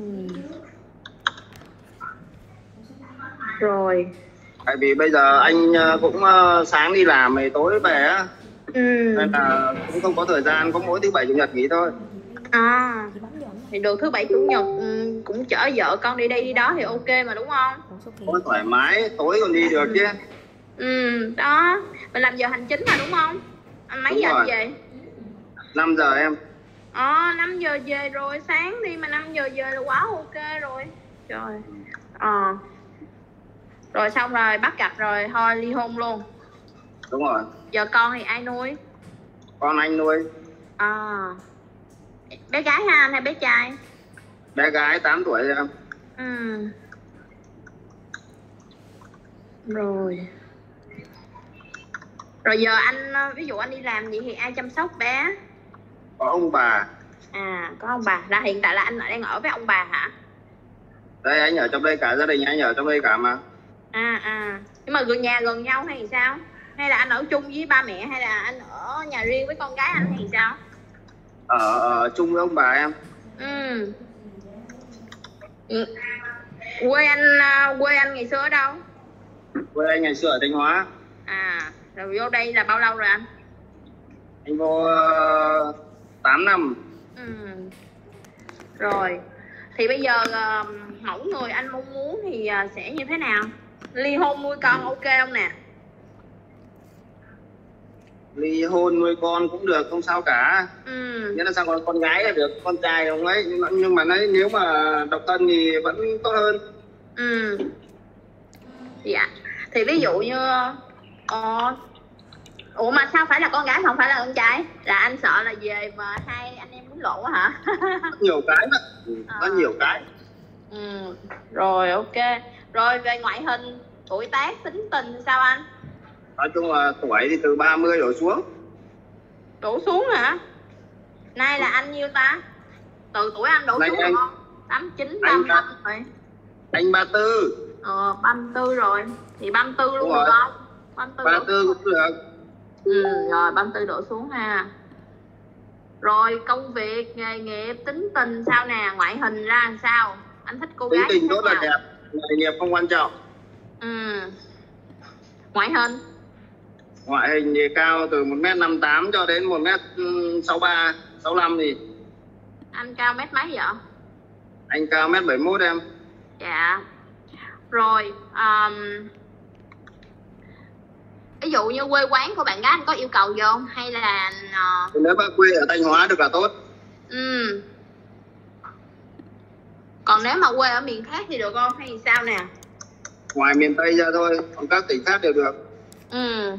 Speaker 6: Rồi.
Speaker 5: Tại vì bây giờ anh cũng sáng đi làm thì tối về á. Ừ. Nên là cũng không có thời gian, có mỗi thứ bảy chủ nhật nghỉ thôi.
Speaker 6: À, thì được thứ bảy chủ nhật cũng chở vợ con đi đây đi đó thì ok mà đúng không?
Speaker 5: Tối thoải mái, tối còn đi được chứ.
Speaker 6: Ừ, đó. Mình làm giờ hành chính mà đúng không? Anh mấy đúng giờ rồi. Anh về?
Speaker 5: năm giờ em.
Speaker 6: Ờ, năm giờ về rồi, sáng đi mà năm giờ về là quá ok rồi. Trời. Ờ. Rồi xong rồi bắt gặp rồi thôi ly hôn luôn.
Speaker 5: Đúng rồi.
Speaker 6: Giờ con thì ai nuôi?
Speaker 5: Con anh nuôi.
Speaker 6: À. Bé gái ha anh hay bé trai?
Speaker 5: Bé gái tám tuổi rồi em.
Speaker 6: Ừ. Rồi. Rồi giờ anh, ví dụ anh đi làm gì thì ai chăm sóc bé?
Speaker 5: Có ông bà.
Speaker 6: À, có ông bà. Là hiện tại là anh đang ở với ông bà hả?
Speaker 5: Đây anh ở trong đây, cả gia đình anh ở trong đây cả mà.
Speaker 6: À à. Nhưng mà gần nhà gần nhau hay sao? Hay là anh ở chung với ba mẹ, hay là anh ở nhà riêng với con gái anh hay sao?
Speaker 5: Ở, ở chung với ông bà em.
Speaker 6: Ừ. Ừ. Quê anh quê anh ngày xưa ở đâu?
Speaker 5: Quê anh ngày xưa ở Thanh Hóa.
Speaker 6: À, rồi vô đây là bao lâu rồi anh?
Speaker 5: Anh vô uh, tám năm.
Speaker 6: Ừ. Rồi. Thì bây giờ uh, mẫu người anh mong muốn thì uh, sẽ như thế nào? Ly hôn nuôi con ok không nè?
Speaker 5: Ly hôn nuôi con cũng được, không sao cả.
Speaker 6: Ừ.
Speaker 5: Nghĩa là sao, con con gái là được, con trai không ấy, nhưng mà, nhưng mà nói, nếu mà độc thân thì vẫn tốt hơn.
Speaker 6: Ừ. Dạ. Thì ví dụ như ờ, ủa mà sao phải là con gái mà không phải là con trai? Là anh sợ là về mà hai anh em muốn lộ hả?
Speaker 5: Rất nhiều cái đó. Ừ,
Speaker 6: à.
Speaker 5: Rất nhiều cái.
Speaker 6: Ừ. Rồi ok. Rồi về ngoại hình, tuổi tác, tính tình sao anh?
Speaker 5: Nói chung là tuổi thì từ ba mươi đổ xuống.
Speaker 6: Đổ xuống hả? Nay là anh nhiêu ta? Từ tuổi anh đổ
Speaker 5: Nay
Speaker 6: xuống
Speaker 5: anh,
Speaker 6: không? tám chín, ba mươi rồi.
Speaker 5: Anh ba tư.
Speaker 6: Ờ, ba mươi tư rồi. Thì ba mươi tư luôn được không? ba mươi tư,
Speaker 5: ba mươi tư cũng được.
Speaker 6: Ừ, rồi ba mươi tư đổ xuống ha. Rồi công việc, nghề nghiệp, tính tình sao nè, ngoại hình ra làm sao? Anh thích cô
Speaker 5: Tính
Speaker 6: gái
Speaker 5: tình tốt là
Speaker 6: nào?
Speaker 5: đẹp, nghề nghiệp không quan trọng.
Speaker 6: Ừ. Ngoại hình?
Speaker 5: Ngoại hình thì cao từ một mét năm tám cho đến một mét sáu ba, sáu lăm thì.
Speaker 6: Anh cao mét mấy vậy?
Speaker 5: Anh cao mét bảy mốt em.
Speaker 6: Dạ. Rồi um, ví dụ như quê quán của bạn gái anh có yêu cầu gì không? Hay là uh...
Speaker 5: Nếu mà quê ở Thanh Hóa được là tốt.
Speaker 6: Ừ. Còn nếu mà quê ở miền khác thì được không? Hay sao nè?
Speaker 5: Ngoài miền Tây ra thôi, còn các tỉnh khác đều được.
Speaker 6: Ừ.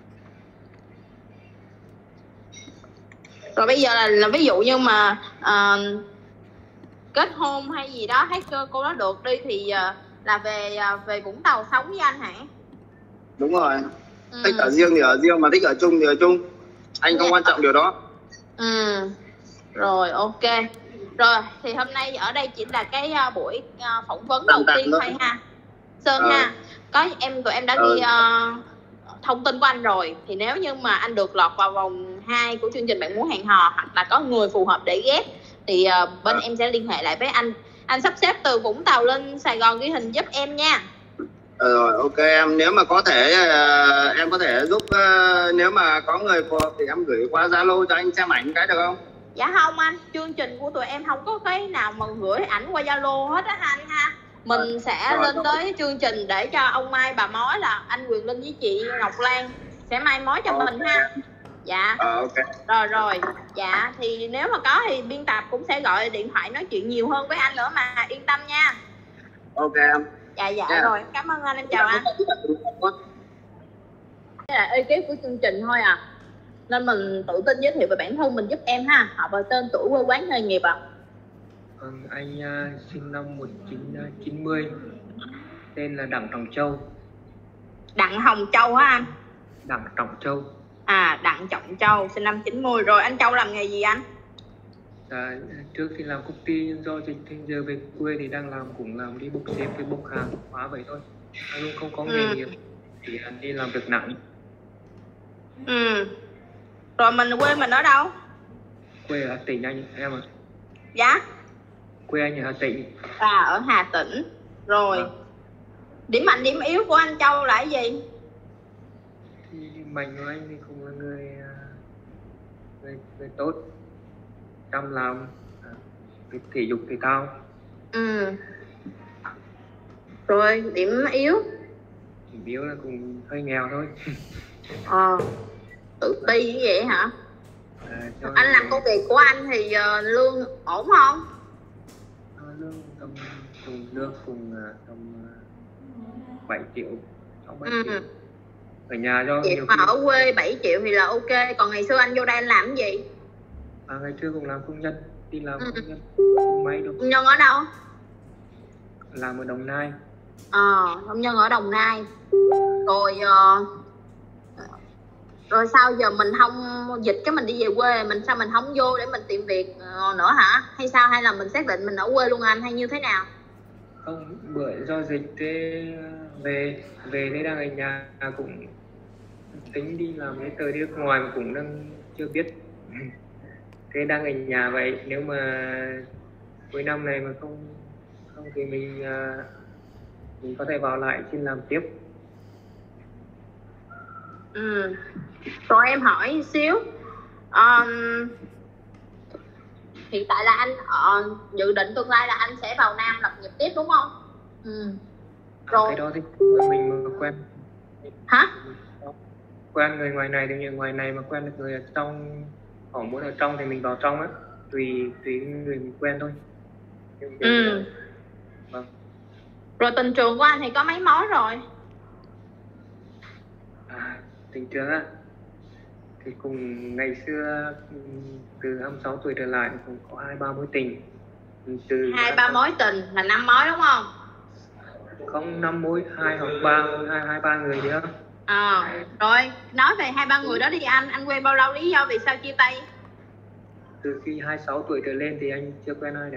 Speaker 6: Rồi bây giờ là, là ví dụ như mà uh, kết hôn hay gì đó, thấy cô đó được đi thì uh, là về uh, về Vũng Tàu sống với anh hả?
Speaker 5: Đúng rồi.
Speaker 6: Ừ.
Speaker 5: Thích ở riêng thì ở riêng, mà thích ở chung thì ở chung. Anh không
Speaker 6: Dạ.
Speaker 5: quan trọng điều đó.
Speaker 6: Ừ. Rồi ok. Rồi thì hôm nay ở đây chỉ là cái uh, buổi uh, phỏng vấn đầu tiên thôi ha Sơn ờ. ha. Có em tụi em đã
Speaker 5: ờ.
Speaker 6: ghi uh, thông tin của anh rồi. Thì nếu như mà anh được lọt vào vòng hai của chương trình Bạn Muốn Hẹn Hò, hoặc là có người phù hợp để ghép, thì uh, bên ờ. em sẽ liên hệ lại với anh. Anh sắp xếp từ Vũng Tàu lên Sài Gòn ghi hình giúp em nha.
Speaker 5: Ờ, rồi ok em, nếu mà có thể uh, em có thể giúp, uh, nếu mà có người phù hợp thì em gửi qua Zalo cho anh xem ảnh cái được không?
Speaker 6: Dạ không anh, chương trình của tụi em không có cái nào mà gửi ảnh qua Zalo hết á anh ha. Mình à, sẽ rồi, lên rồi. Tới chương trình để cho ông Mai bà Mối, là anh Quyền Linh với chị Ngọc Lan sẽ mai mối cho okay. mình ha. Dạ.
Speaker 5: À, ok.
Speaker 6: Rồi rồi. Dạ thì nếu mà có thì biên tập cũng sẽ gọi điện thoại nói chuyện nhiều hơn với anh nữa mà, yên tâm nha.
Speaker 5: Ok em.
Speaker 6: Dạ dạ yeah. Rồi, cảm ơn anh, em chào anh. Đây là ekip của chương trình thôi à, nên mình tự tin giới thiệu về bản thân mình giúp em ha. Họ vào tên, tuổi, quê quán, nghề nghiệp ạ. À?
Speaker 7: Vâng, anh uh, sinh năm một nghìn chín trăm chín mươi, tên là Đặng Trọng Châu.
Speaker 6: Đặng Hồng Châu hả anh?
Speaker 7: Đặng Trọng Châu.
Speaker 6: À, Đặng Trọng Châu, sinh năm chín mươi. Rồi anh Châu làm nghề gì anh?
Speaker 7: À, trước thì làm công ty, do dịch thì giờ về quê thì đang làm, cũng làm đi bốc xếp với bốc hàng hóa vậy thôi. Anh luôn không có nghề ừ. nghiệp thì anh đi làm việc nặng.
Speaker 6: Ừ. Rồi mình quê mình ở đâu?
Speaker 7: Quê ở Hà Tĩnh anh em ạ. À.
Speaker 6: Dạ?
Speaker 7: Quê anh ở Hà Tĩnh.
Speaker 6: À, ở Hà Tĩnh. Rồi à. Điểm mạnh điểm yếu của anh Châu là cái gì?
Speaker 7: Thì mạnh của anh thì cũng là người người, người tốt, chăm làm, à, thể dục thể thao.
Speaker 6: Ừ. Rồi điểm yếu?
Speaker 7: Điểm yếu là cũng hơi nghèo thôi.
Speaker 6: Ờ, tự ti như vậy hả?
Speaker 7: À,
Speaker 6: anh làm công việc của anh thì uh, lương ổn không?
Speaker 7: À, lương tầm cùng lương cùng uh, tầm uh, bảy triệu, sáu bảy ừ. triệu. Ở nhà do
Speaker 6: nhiều mà khi... ở quê bảy triệu thì là ok. Còn ngày xưa anh vô đây anh làm cái gì?
Speaker 7: À, ngày xưa cũng làm công nhân, đi làm ừ. công nhân máy đâu.
Speaker 6: Công nhân ở đâu?
Speaker 7: Làm ở Đồng Nai.
Speaker 6: Ờ, công nhân ở Đồng Nai. Rồi uh, rồi sao giờ mình không dịch cái mình đi về quê, mình sao mình không vô để mình tìm việc nữa hả? Hay sao, hay là mình xác định mình ở quê luôn anh, hay như thế nào?
Speaker 7: Không, bữa do dịch thế về về đây đang ở nhà cũng tính đi làm cái tờ đi nước ngoài mà cũng đang chưa biết. Thế đang ở nhà vậy, nếu mà cuối năm này mà không không thì mình uh, mình có thể vào lại xin làm tiếp.
Speaker 6: Ừ. Rồi em hỏi xíu, um, hiện tại là anh uh, dự định tương lai là anh sẽ vào Nam lập nghiệp tiếp đúng không? Ừ.
Speaker 7: Rồi. À, cái đó thì mình mà quen.
Speaker 6: Hả?
Speaker 7: Quen người ngoài này thì người ngoài này mà quen được người ở trong, họ muốn ở trong thì mình vào trong á, tùy tùy người mình quen thôi. Nhưng
Speaker 6: ừ. Là... Vâng. Rồi tình trường của anh thì có mấy mối rồi?
Speaker 7: À, tình trường á thì cùng ngày xưa từ hai mươi sáu tuổi trở lại cũng có hai ba mối tình.
Speaker 6: Từ hai ba mối tình là năm mối đúng không?
Speaker 7: Không, năm mối, hai hoặc ba, hai hai ba người nữa.
Speaker 6: À, rồi nói về hai ba người đó đi anh, anh quen bao lâu, lý do vì sao chia tay?
Speaker 7: Từ khi hai mươi sáu tuổi trở lên thì anh chưa quen ai được.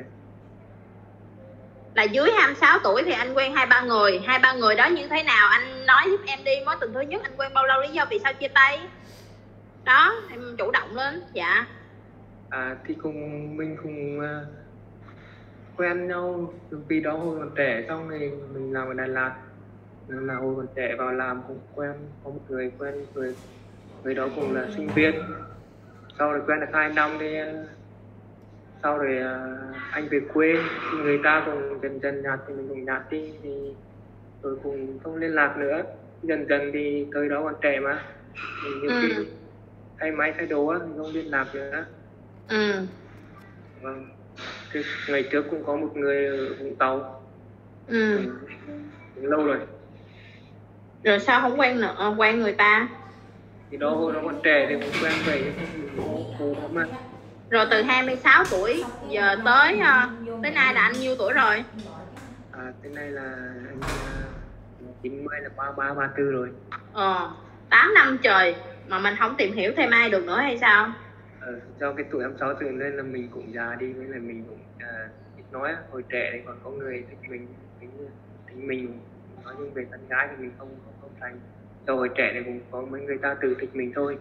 Speaker 6: Là dưới hai mươi sáu tuổi thì anh quen hai ba người, hai ba người đó như thế nào anh nói giúp em đi. Mối tình thứ nhất anh quen bao lâu, lý do vì sao chia tay? Đó, em chủ động lên. Dạ.
Speaker 7: À thì cùng mình cùng uh, quen nhau vì đó hồi còn trẻ, xong thì mình làm ở Đà Lạt, là hồi còn trẻ vào làm cũng quen, có một người quen người người đó cũng là sinh viên, sau rồi quen được hai năm thì sau rồi uh, anh về quê thì người ta cũng dần dần nhạt thì mình cũng nhạt đi, thì rồi cũng không liên lạc nữa. Dần dần thì thời đó còn trẻ mà thì nhiều ừ. khi thay máy thay đồ á mình không liên lạc nữa.
Speaker 6: Ừ.
Speaker 7: Vâng. Thì ngày trước cũng có một người ở Vũng Tàu.
Speaker 6: Ừ.
Speaker 7: Cũng lâu rồi.
Speaker 6: Rồi sao không quen nữa, quen người ta?
Speaker 7: Thì đó hồi nó còn trẻ thì cũng quen vậy thôi mà.
Speaker 6: Rồi từ hai mươi sáu tuổi giờ tới tới nay là anh nhiêu tuổi rồi?
Speaker 7: À, tới nay là anh chín mươi, là ba ba ba tư rồi.
Speaker 6: Ờ, tám năm trời mà mình không tìm hiểu thêm ai được nữa hay sao?
Speaker 7: Ờ, do cái tuổi hai mươi sáu tuổi nên là mình cũng già đi, với là mình cũng à, ít nói. Hồi trẻ thì còn có người thích mình, tính, tính mình nói nhưng về con gái thì mình không không, không thành. Do hồi trẻ thì cũng có mấy người ta tự thích mình thôi.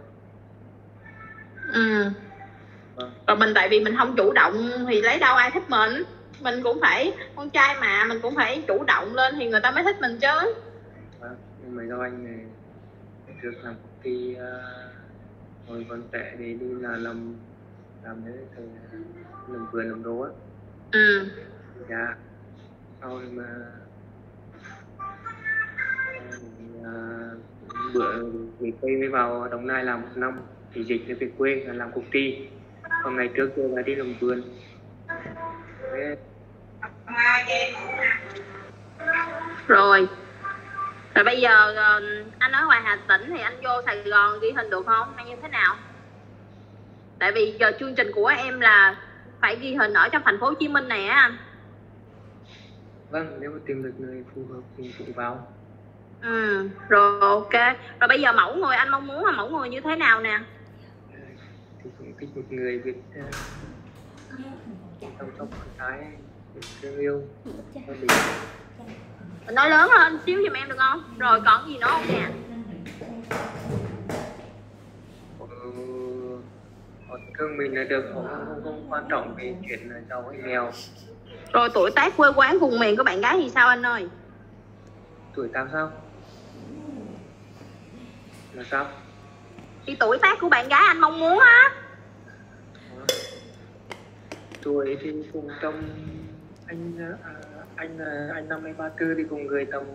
Speaker 6: Ừ. Vâng. Rồi mình tại vì mình không chủ động thì lấy đâu ai thích mình. Mình cũng phải, con trai mà, mình cũng phải chủ động lên thì người ta mới thích mình chứ.
Speaker 7: Vâng, nhưng mà do anh này trước làm công ty uh, hồi còn trẻ thì đi là làm làm đấy thì làm vườn làm đồ á.
Speaker 6: Ừ.
Speaker 7: Dạ. Sau rồi mà uh, bữa về quê mới vào Đồng Nai làm một năm thì dịch để về quê là làm công ty. Còn ngày trước tôi là đi làm vườn. Thế...
Speaker 6: Rồi. Rồi bây giờ anh ở ngoài Hà Tĩnh thì anh vô Sài Gòn ghi hình được không? Hay như thế nào? Tại vì giờ chương trình của em là phải ghi hình ở trong thành phố Hồ Chí Minh này á anh.
Speaker 7: Vâng, nếu mà tìm được người phù hợp thì cũng vào.
Speaker 6: Ừ, rồi ok. Rồi bây giờ mẫu người anh mong muốn là mẫu người như thế nào nè?
Speaker 7: Thì cũng thích một người biết uh, chăm sóc con cái, thương yêu gia đình.
Speaker 6: Nói lớn hơn xíu giùm em được không? Rồi còn gì nữa không nè?
Speaker 7: Ừ, họ thương mình là được, họ không, không, không quan trọng về chuyện là giàu hay nghèo.
Speaker 6: Rồi tuổi tác quê quán vùng miền của bạn gái thì sao anh ơi?
Speaker 7: Tuổi tác sao? Là sao?
Speaker 6: Thì tuổi tác của bạn gái anh mong muốn á.
Speaker 7: Tuổi thì cùng tầm anh à, anh là anh năm nay ba tư thì cùng người tầm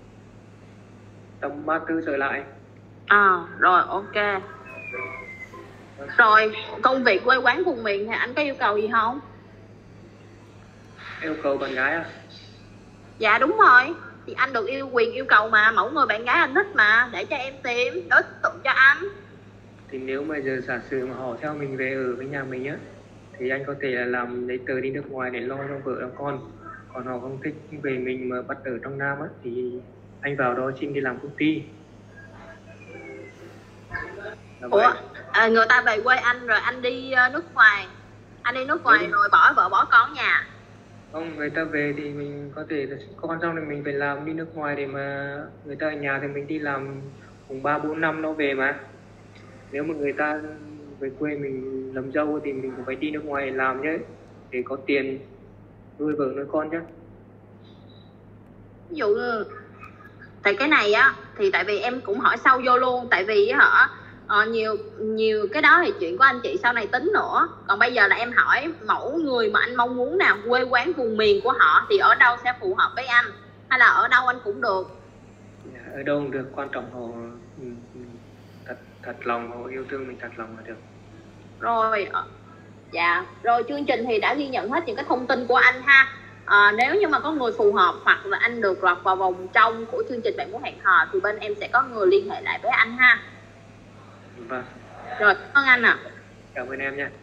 Speaker 7: tầm ba tư trở lại.
Speaker 6: À rồi ok. Rồi công việc quê quán vùng miền thì anh có yêu cầu gì không?
Speaker 7: Yêu cầu bạn gái à?
Speaker 6: Dạ đúng rồi. Thì anh được yêu quyền yêu cầu mà, mẫu người bạn gái anh thích mà, để cho em tìm đối tượng cho anh.
Speaker 7: Thì nếu mà giờ giả sử mà họ theo mình về ở với nhà mình á thì anh có thể là làm giấy tờ đi nước ngoài để lo cho vợ cho con. còn họ không thích về mình mà bắt ở trong Nam á thì anh vào đó xin đi làm công ty.
Speaker 6: Ủa, à, người ta về quê anh rồi anh đi uh, nước ngoài, anh đi nước ngoài
Speaker 7: ừ.
Speaker 6: rồi bỏ vợ bỏ con ở nhà.
Speaker 7: Không, người ta về thì mình có thể là con xong thì mình phải làm đi nước ngoài để mà người ta ở nhà thì mình đi làm cùng ba bốn năm nó về mà. Nếu mà người ta về quê mình làm dâu thì mình cũng phải đi nước ngoài làm chứ, để có tiền nuôi vợ nuôi con chứ.
Speaker 6: Ví dụ tại cái này á thì tại vì em cũng hỏi sâu vô luôn, tại vì hả ờ, nhiều nhiều cái đó thì chuyện của anh chị sau này tính nữa, còn bây giờ là em hỏi mẫu người mà anh mong muốn nào, quê quán vùng miền của họ thì ở đâu sẽ phù hợp với anh, hay là ở đâu anh cũng được?
Speaker 7: Ở đâu cũng được, quan trọng họ thật thật lòng, họ yêu thương mình thật lòng là được.
Speaker 6: Rồi, dạ, rồi chương trình thì đã ghi nhận hết những cái thông tin của anh ha. À, nếu như mà có người phù hợp hoặc là anh được lọt vào vòng trong của chương trình Bạn Muốn Hẹn Hò thì bên em sẽ có người liên hệ lại với anh ha.
Speaker 7: Vâng.
Speaker 6: Rồi, cảm ơn anh ạ. À.
Speaker 7: Cảm ơn em nha.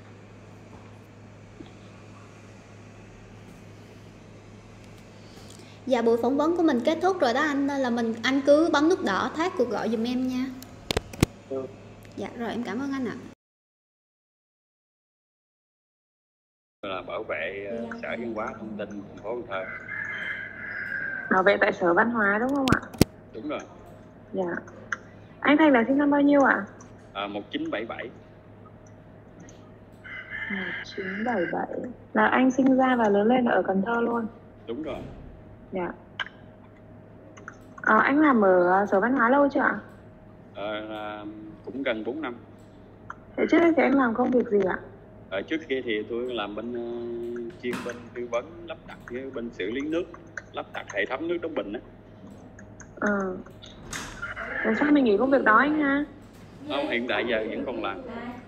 Speaker 8: Dạ, buổi phỏng vấn của mình kết thúc rồi đó anh, nên là mình anh cứ bấm nút đỏ thoát cuộc gọi giùm em nha.
Speaker 7: Ừ.
Speaker 8: Dạ rồi, em cảm ơn anh ạ.
Speaker 9: Là bảo vệ Sở Văn hóa Thông tin thành phố Cần Thơ.
Speaker 10: Bảo vệ tại Sở Văn hóa đúng không ạ?
Speaker 9: Đúng rồi.
Speaker 10: Dạ. Anh Thành là sinh năm bao nhiêu ạ?
Speaker 9: À, một chín bảy bảy.
Speaker 10: một chín bảy bảy. Là anh sinh ra và lớn lên ở Cần Thơ luôn?
Speaker 9: Đúng rồi.
Speaker 10: Dạ. À, anh làm ở Sở Văn hóa lâu chưa ạ?
Speaker 9: À, cũng gần bốn năm.
Speaker 10: Thế trước thì anh làm công việc gì ạ?
Speaker 9: Ở trước kia thì tôi làm bên uh, chuyên bên tư vấn lắp đặt với bên xử lý nước, lắp đặt hệ thống nước đóng bình á.
Speaker 10: Ờ. Làm sao mình nghỉ công việc đó anh ha?
Speaker 9: Không, hiện tại giờ vẫn còn làm.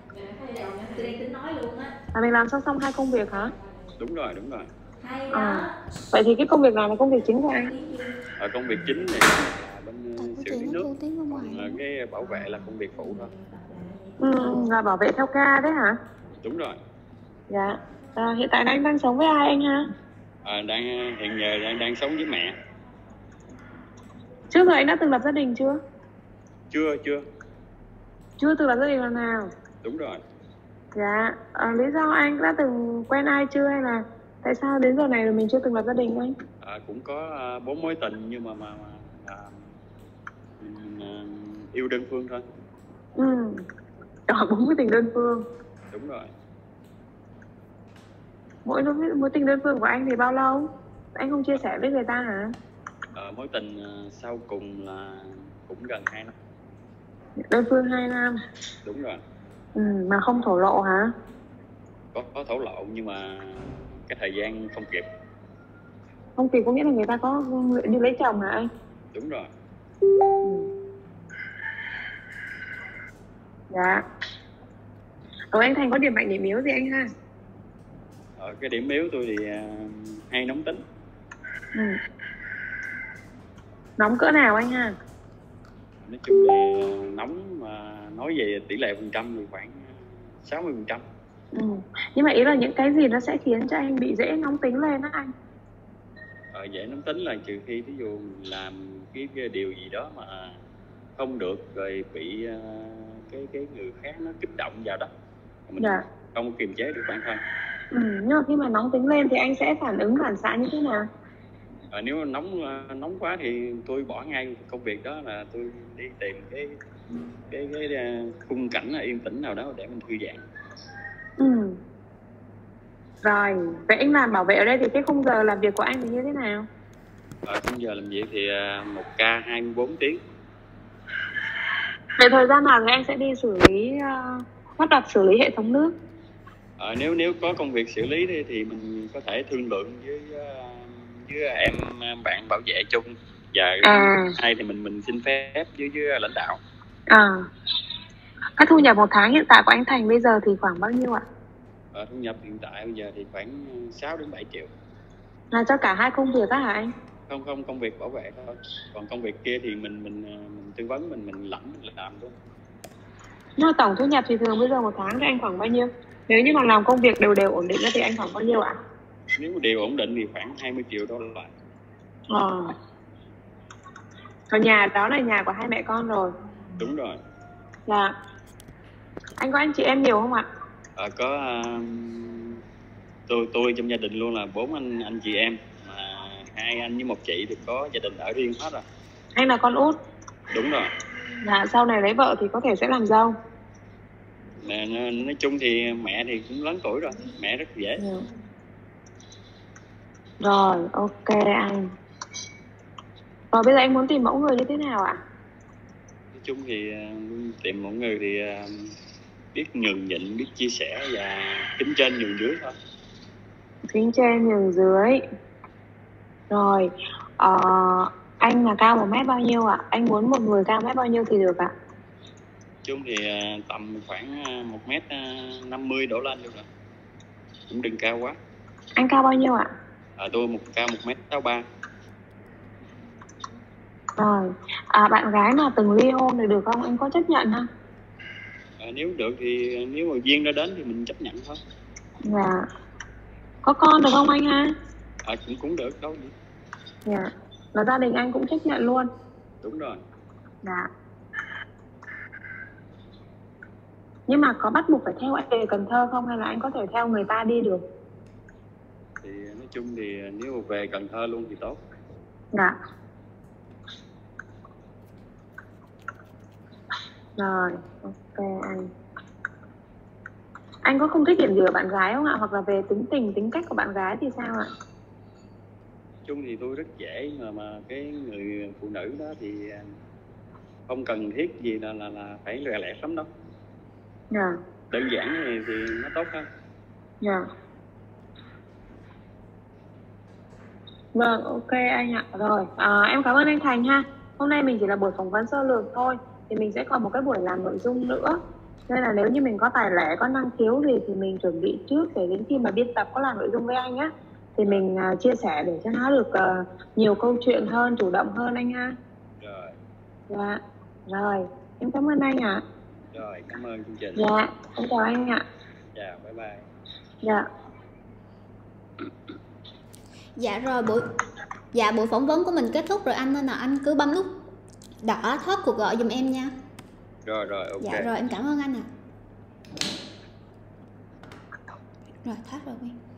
Speaker 10: À, mình làm song song hai công việc hả?
Speaker 9: Đúng rồi, đúng rồi.
Speaker 10: À. Vậy thì cái công việc nào là công việc chính của anh?
Speaker 9: Ở công việc chính thì là bên uh, xử lý nước, còn uh, cái bảo vệ là công việc phụ thôi.
Speaker 10: Ừ, là bảo vệ theo ca đấy hả?
Speaker 9: Đúng rồi.
Speaker 10: Dạ. À, hiện tại anh đang sống với ai anh ha?
Speaker 9: À, đang hiện giờ đang đang sống với mẹ.
Speaker 10: Trước rồi anh đã từng lập gia đình chưa?
Speaker 9: Chưa, chưa.
Speaker 10: Chưa từng lập gia đình lần nào?
Speaker 9: Đúng rồi.
Speaker 10: Dạ. À, lý do anh đã từng quen ai chưa, hay là tại sao đến giờ này rồi mình chưa từng lập gia đình anh?
Speaker 9: À, cũng có uh, bốn mối tình nhưng mà mà, mà uh, mình uh, yêu đơn phương thôi.
Speaker 10: Ừ. Có bốn mối tình đơn phương.
Speaker 9: Đúng rồi.
Speaker 10: Mỗi mối tình đơn phương của anh thì bao lâu? Anh không chia sẻ với người ta hả?
Speaker 9: À, mối tình uh, sau cùng là cũng gần hai năm.
Speaker 10: Đơn phương hai năm.
Speaker 9: Đúng rồi.
Speaker 10: Ừ, mà không thổ lộ hả?
Speaker 9: Có, có thổ lộ nhưng mà cái thời gian không kịp.
Speaker 10: Không kịp có nghĩa là người ta có nguyện đi lấy chồng hả anh?
Speaker 9: Đúng rồi.
Speaker 10: Ừ. Dạ. Ở anh Thành có điểm mạnh điểm yếu gì anh ha?
Speaker 9: Ở cái điểm yếu tôi thì uh, hay nóng tính.
Speaker 10: Ừ. Nóng cỡ nào anh ha?
Speaker 9: Nói chung thì uh, nóng mà nói về tỷ lệ phần trăm thì khoảng sáu mươi phần trăm.
Speaker 10: Ừ. Nhưng mà ý là những cái gì nó sẽ khiến cho anh bị dễ nóng tính lên á anh?
Speaker 9: Ờ, dễ nóng tính là trừ khi ví dụ mình làm cái, cái điều gì đó mà không được rồi bị uh, cái cái người khác nó kích động vào đó, mình
Speaker 10: dạ.
Speaker 9: không kiềm chế được bản thân.
Speaker 10: Ừ, nhưng mà khi mà nóng tính lên thì anh sẽ phản ứng phản xạ như thế nào?
Speaker 9: Ờ, nếu nóng nóng quá thì tôi bỏ ngay công việc đó, là tôi đi tìm cái cái cái, cái khung cảnh yên tĩnh nào đó để mình thư giãn.
Speaker 10: Ừ. Rồi, vậy anh làm bảo vệ ở đây thì cái khung giờ làm việc của anh thì như thế nào?
Speaker 9: Ờ, khung giờ làm việc thì một ca hai mươi bốn tiếng.
Speaker 10: Vậy thời gian nào thì anh sẽ đi xử lý uh, lắp đặt xử lý hệ thống nước?
Speaker 9: Ờ, nếu nếu có công việc xử lý thì, thì mình có thể thương lượng với uh, với em bạn bảo vệ chung, và
Speaker 10: à.
Speaker 9: hay thì mình mình xin phép với với lãnh đạo.
Speaker 10: À. Cái thu nhập một tháng hiện tại của anh Thành bây giờ thì khoảng bao nhiêu ạ?
Speaker 9: Ờ, thu nhập hiện tại bây giờ thì khoảng sáu đến bảy triệu.
Speaker 10: Là cho cả hai công việc á hả anh?
Speaker 9: Không không, công việc bảo vệ thôi. Còn công việc kia thì mình mình mình tư vấn, mình mình lãnh mình làm luôn.
Speaker 10: Nhưng mà tổng thu nhập thì thường bây giờ một tháng thì anh khoảng bao nhiêu? Nếu như mà làm công việc đều đều ổn định thì anh khoảng bao nhiêu ạ?
Speaker 9: Nếu mà điều ổn định thì khoảng hai mươi triệu đô la.
Speaker 10: Ờ. Còn nhà đó là nhà của hai mẹ con rồi.
Speaker 9: Đúng rồi.
Speaker 10: Dạ. Anh có anh chị em nhiều không ạ?
Speaker 9: À, có uh, tôi tôi trong gia đình luôn là bốn anh anh chị em, mà hai anh với một chị thì có gia đình ở riêng hết rồi.
Speaker 10: Anh là con út.
Speaker 9: Đúng rồi.
Speaker 10: Dạ, sau này lấy vợ thì có thể sẽ làm dâu.
Speaker 9: Mà nói chung thì mẹ thì cũng lớn tuổi rồi, mẹ rất dễ.
Speaker 10: Dạ. Rồi, ok anh. Rồi bây giờ anh muốn tìm mẫu người như thế nào ạ?
Speaker 9: Nói chung thì uh, tìm mẫu người thì uh, biết nhường nhịn, biết chia sẻ và kính trên nhường dưới thôi.
Speaker 10: Kính trên nhường dưới. Rồi, uh, anh là cao một mét bao nhiêu ạ? Anh muốn một người cao mét bao nhiêu thì được ạ?
Speaker 9: Nói chung thì uh, tầm khoảng uh, một mét năm mươi đổ lên được rồi. Cũng đừng cao quá.
Speaker 10: Anh cao bao nhiêu ạ?
Speaker 9: À, tôi một cao một mét sáu ba.
Speaker 10: Rồi, à, bạn gái mà từng ly hôn thì được không? Anh có chấp nhận không?
Speaker 9: À, nếu được thì nếu mà duyên nó đến thì mình chấp nhận thôi.
Speaker 10: Dạ. Có con được không anh ha?
Speaker 9: À, cũng cũng được, đâu gì.
Speaker 10: Dạ. Và gia đình anh cũng chấp nhận luôn.
Speaker 9: Đúng rồi.
Speaker 10: Dạ. Nhưng mà có bắt buộc phải theo anh về Cần Thơ không, hay là anh có thể theo người ta đi được?
Speaker 9: Thì nói chung thì nếu mà về Cần Thơ luôn thì tốt.
Speaker 10: Dạ. Rồi, ok anh. Anh có không thích điểm gì ở bạn gái không ạ? Hoặc là về tính tình, tính cách của bạn gái thì sao ạ?
Speaker 9: Nói chung thì tôi rất dễ, mà mà cái người phụ nữ đó thì không cần thiết gì là là, là phải lẹ lẹt lắm đâu.
Speaker 10: Dạ.
Speaker 9: Đơn giản thì, thì nó tốt hơn.
Speaker 10: Dạ. Vâng, ok anh ạ. Rồi, à, em cảm ơn anh Thành ha. Hôm nay mình chỉ là buổi phỏng vấn sơ lược thôi, thì mình sẽ còn một cái buổi làm nội dung nữa. Nên là nếu như mình có tài lẻ, có năng khiếu gì thì mình chuẩn bị trước, để đến khi mà biên tập có làm nội dung với anh á, thì mình uh, chia sẻ để cho nó được uh, nhiều câu chuyện hơn, chủ động hơn anh ha.
Speaker 9: Rồi.
Speaker 10: Dạ. Rồi, em cảm ơn anh ạ.
Speaker 9: Rồi, cảm ơn chương trình.
Speaker 10: Dạ, em chào anh ạ.
Speaker 9: Dạ, bye bye.
Speaker 10: Dạ.
Speaker 8: Dạ rồi, buổi Dạ buổi phỏng vấn của mình kết thúc rồi anh, nên là anh cứ bấm nút đỏ thoát cuộc gọi giùm em nha.
Speaker 9: Rồi rồi, ok.
Speaker 8: Dạ rồi, em cảm ơn anh ạ. Rồi, thoát rồi Quyên.